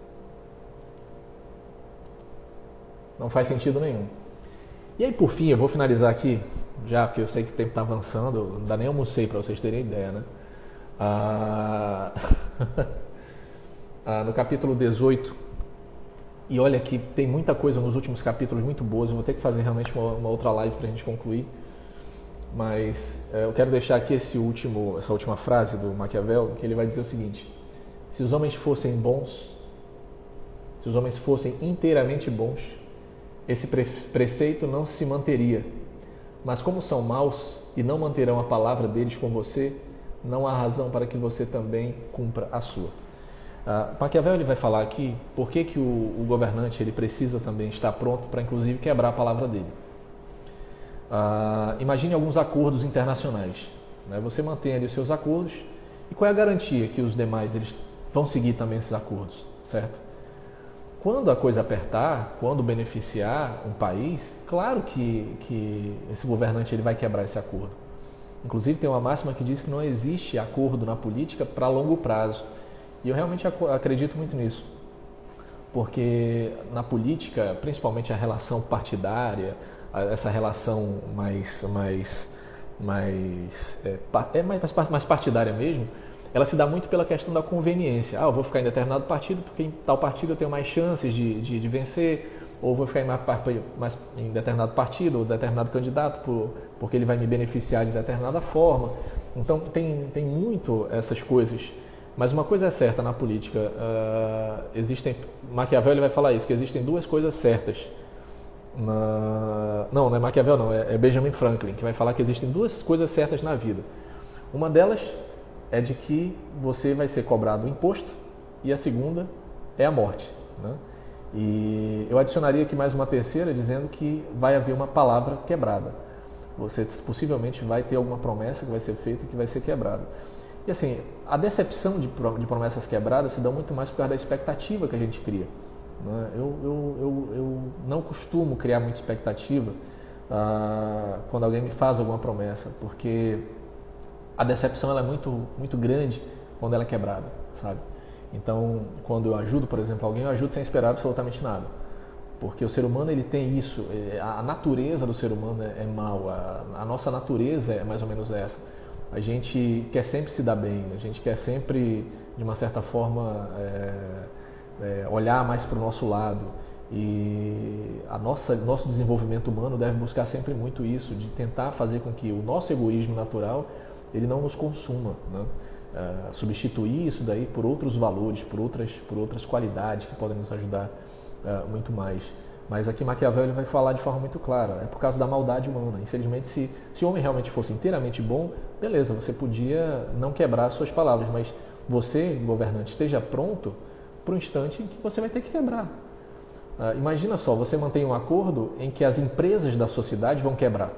não faz sentido nenhum. E aí por fim, eu vou finalizar aqui, já porque eu sei que o tempo está avançando, não dá nem almocei para vocês terem ideia, né? No capítulo 18, e olha que tem muita coisa nos últimos capítulos muito boas, eu vou ter que fazer realmente uma outra live para a gente concluir, mas eu quero deixar aqui essa última frase do Maquiavel, que ele vai dizer o seguinte: se os homens fossem bons, se os homens fossem inteiramente bons, esse preceito não se manteria, mas como são maus e não manterão a palavra deles com você, não há razão para que você também cumpra a sua. Maquiavel ele vai falar aqui por que o governante ele precisa também estar pronto para, inclusive, quebrar a palavra dele. Imagine alguns acordos internacionais, né? Você mantém ali os seus acordos, e qual é a garantia que os demais eles vão seguir também esses acordos, certo? Quando a coisa apertar, quando beneficiar um país, claro que esse governante ele vai quebrar esse acordo. Inclusive tem uma máxima que diz que não existe acordo na política para longo prazo. E eu realmente acredito muito nisso. Porque na política, principalmente a relação partidária, essa relação mais partidária mesmo, ela se dá muito pela questão da conveniência. Eu vou ficar em determinado partido porque em tal partido eu tenho mais chances de vencer, ou vou ficar mais em determinado partido ou determinado candidato porque ele vai me beneficiar de determinada forma. Então tem muito essas coisas. Mas uma coisa é certa na política, Maquiavel ele vai falar isso, que existem duas coisas certas. Não é Maquiavel não, é Benjamin Franklin, que vai falar que existem duas coisas certas na vida. Uma delas é de que você vai ser cobrado imposto e a segunda é a morte, né? E eu adicionaria aqui mais uma terceira dizendo que vai haver uma palavra quebrada. Você possivelmente vai ter alguma promessa que vai ser feita e que vai ser quebrada. E assim, a decepção de promessas quebradas se dá muito mais por causa da expectativa que a gente cria, né? Eu não costumo criar muita expectativa quando alguém me faz alguma promessa, porque a decepção ela é muito grande quando ela é quebrada, sabe? Então, quando eu ajudo, por exemplo, alguém, eu ajudo sem esperar absolutamente nada. Porque o ser humano ele tem isso, a natureza do ser humano é mau, a nossa natureza é mais ou menos essa. A gente quer sempre se dar bem, a gente quer sempre, de uma certa forma, olhar mais para o nosso lado. E nosso desenvolvimento humano deve buscar sempre muito isso, de tentar fazer com que o nosso egoísmo natural ele não nos consuma, né? Substituir isso daí por outros valores, por outras qualidades que podem nos ajudar muito mais. Mas aqui Maquiavel ele vai falar de forma muito clara, é por causa da maldade humana. Infelizmente, se o homem realmente fosse inteiramente bom, beleza, você podia não quebrar as suas palavras, mas você, governante, esteja pronto para o instante em que você vai ter que quebrar. Imagina só, você mantém um acordo em que as empresas da sociedade vão quebrar.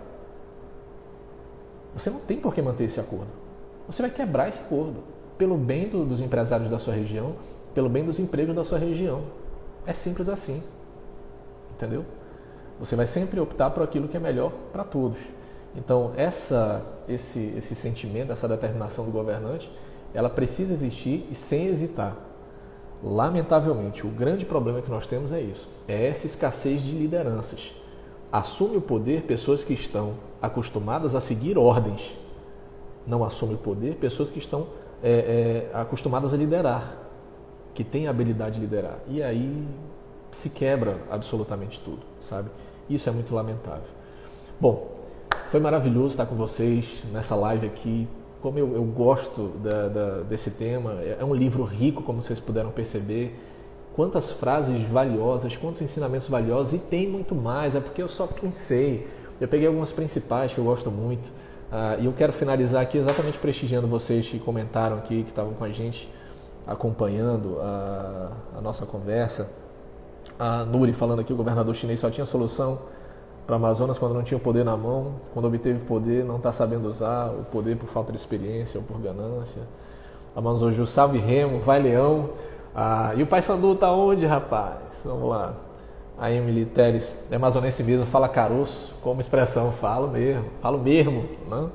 Você não tem por que manter esse acordo. Você vai quebrar esse acordo pelo bem dos empresários da sua região, pelo bem dos empregos da sua região. É simples assim. Entendeu? Você vai sempre optar por aquilo que é melhor para todos. Então, esse sentimento, essa determinação do governante, ela precisa existir e sem hesitar. Lamentavelmente, o grande problema que nós temos é isso. É essa escassez de lideranças. Assume o poder pessoas que estão acostumadas a seguir ordens. Não assume o poder pessoas que estão acostumadas a liderar, que têm a habilidade de liderar. E aí se quebra absolutamente tudo, sabe? Isso é muito lamentável. Bom, foi maravilhoso estar com vocês nessa live aqui. Como eu gosto desse tema, é um livro rico, como vocês puderam perceber. Quantas frases valiosas, quantos ensinamentos valiosos, e tem muito mais, é porque eu só pensei. Eu peguei algumas principais que eu gosto muito. E eu quero finalizar aqui exatamente prestigiando vocês que comentaram aqui, que estavam com a gente, acompanhando a nossa conversa. A Nuri falando aqui, o governador chinês só tinha solução para o Amazonas quando não tinha o poder na mão, quando obteve poder não está sabendo usar o poder por falta de experiência ou por ganância. A Manzoju, salve Remo, vai Leão. E o Paysandu tá onde, rapaz? Vamos lá. A Emily Teles, é amazonense mesmo, fala caroço, como expressão, falo mesmo, né?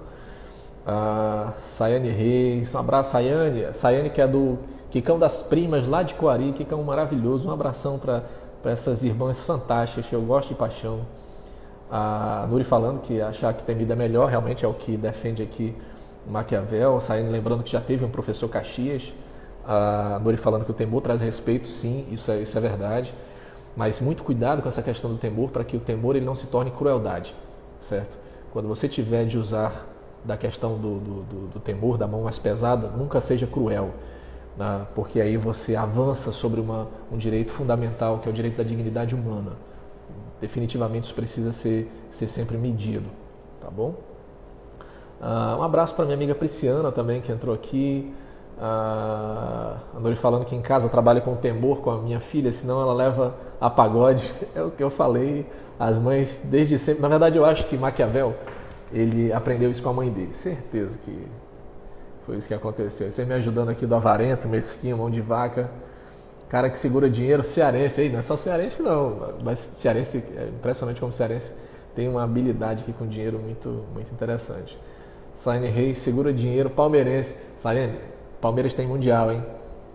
Sayane Reis, um abraço, Sayane que é do Quicão das Primas, lá de Coari, Quicão maravilhoso, um abração para essas irmãs fantásticas, que eu gosto de paixão. A Nuri falando que achar que temida é melhor, realmente é o que defende aqui Maquiavel. Sayane lembrando que já teve um professor Caxias. A Nuri falando que o temor traz respeito, sim, isso é verdade. Mas muito cuidado com essa questão do temor, para que o temor ele não se torne crueldade, certo? Quando você tiver de usar da questão do temor, da mão mais pesada, nunca seja cruel, né? Porque aí você avança sobre um direito fundamental, que é o direito da dignidade humana. Definitivamente isso precisa ser sempre medido, tá bom? Um abraço para minha amiga Prisciana também, que entrou aqui. A Nuri falando que em casa trabalha com temor com a minha filha, senão ela leva a pagode. É o que eu falei, as mães desde sempre. Na verdade eu acho que Maquiavel, ele aprendeu isso com a mãe dele, certeza que foi isso que aconteceu. Você me ajudando aqui do avarento, mesquinho, mão de vaca. Cara que segura dinheiro, cearense. Aí, não é só cearense não, mas cearense, é impressionante como cearense tem uma habilidade aqui com dinheiro muito, muito interessante. Saine Reis, segura dinheiro, palmeirense. Saine, Palmeiras tem mundial, hein?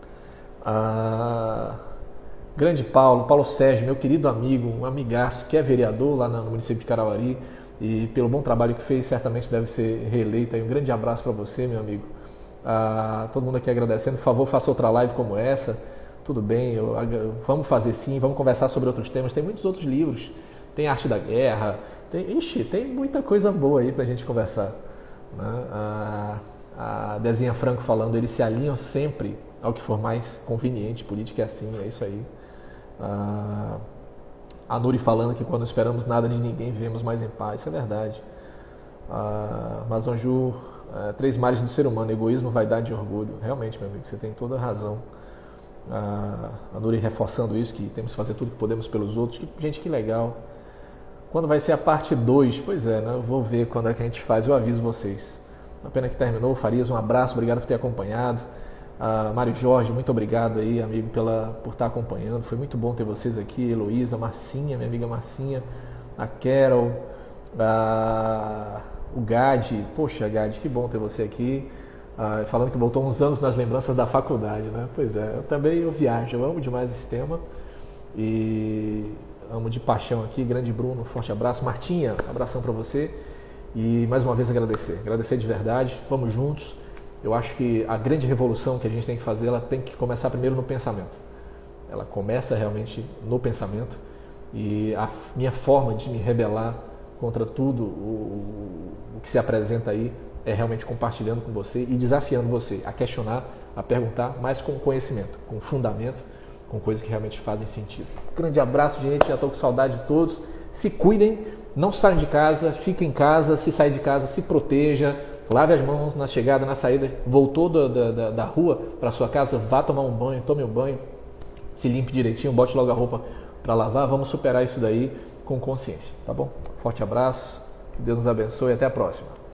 Grande Paulo Sérgio, meu querido amigo, um amigaço, que é vereador lá no município de Carauari e pelo bom trabalho que fez, certamente deve ser reeleito. Aí, um grande abraço para você, meu amigo. Todo mundo aqui agradecendo. Por favor, faça outra live como essa. Tudo bem, vamos fazer sim, vamos conversar sobre outros temas. Tem muitos outros livros, tem Arte da Guerra, tem muita coisa boa aí pra gente conversar. Né? A Dezinha Franco falando, eles se alinham sempre ao que for mais conveniente, política é assim, é isso aí. A Nuri falando que quando não esperamos nada de ninguém, vivemos mais em paz, isso é verdade. Mazonju, 3 males do ser humano, egoísmo, vaidade e orgulho. Realmente, meu amigo, você tem toda a razão. A Nuri reforçando isso, que temos que fazer tudo que podemos pelos outros. Gente, que legal. Quando vai ser a parte 2? Pois é, né? Eu vou ver quando é que a gente faz, eu aviso vocês. A pena que terminou. Farias, um abraço, obrigado por ter acompanhado. Mário Jorge, muito obrigado aí, amigo, por estar acompanhando. Foi muito bom ter vocês aqui. Heloísa, Marcinha, minha amiga Marcinha, a Carol, o Gade. Poxa, Gade, que bom ter você aqui. Falando que voltou uns anos nas lembranças da faculdade, né? Pois é, eu viajo, eu amo demais esse tema e amo de paixão aqui. Grande Bruno, forte abraço. Martinha, abração para você e mais uma vez agradecer de verdade. Vamos juntos. Eu acho que a grande revolução que a gente tem que fazer, ela tem que começar primeiro no pensamento. Ela começa realmente no pensamento e a minha forma de me rebelar contra tudo o que se apresenta aí é realmente compartilhando com você e desafiando você a questionar, a perguntar, mas com conhecimento, com fundamento, com coisas que realmente fazem sentido. Grande abraço, gente. Já estou com saudade de todos. Se cuidem, não saiam de casa, fiquem em casa. Se sair de casa, se proteja. Lave as mãos na chegada, na saída. Voltou da rua para sua casa, vá tomar um banho, tome um banho. Se limpe direitinho, bote logo a roupa para lavar. Vamos superar isso daí com consciência, tá bom? Forte abraço, que Deus nos abençoe e até a próxima.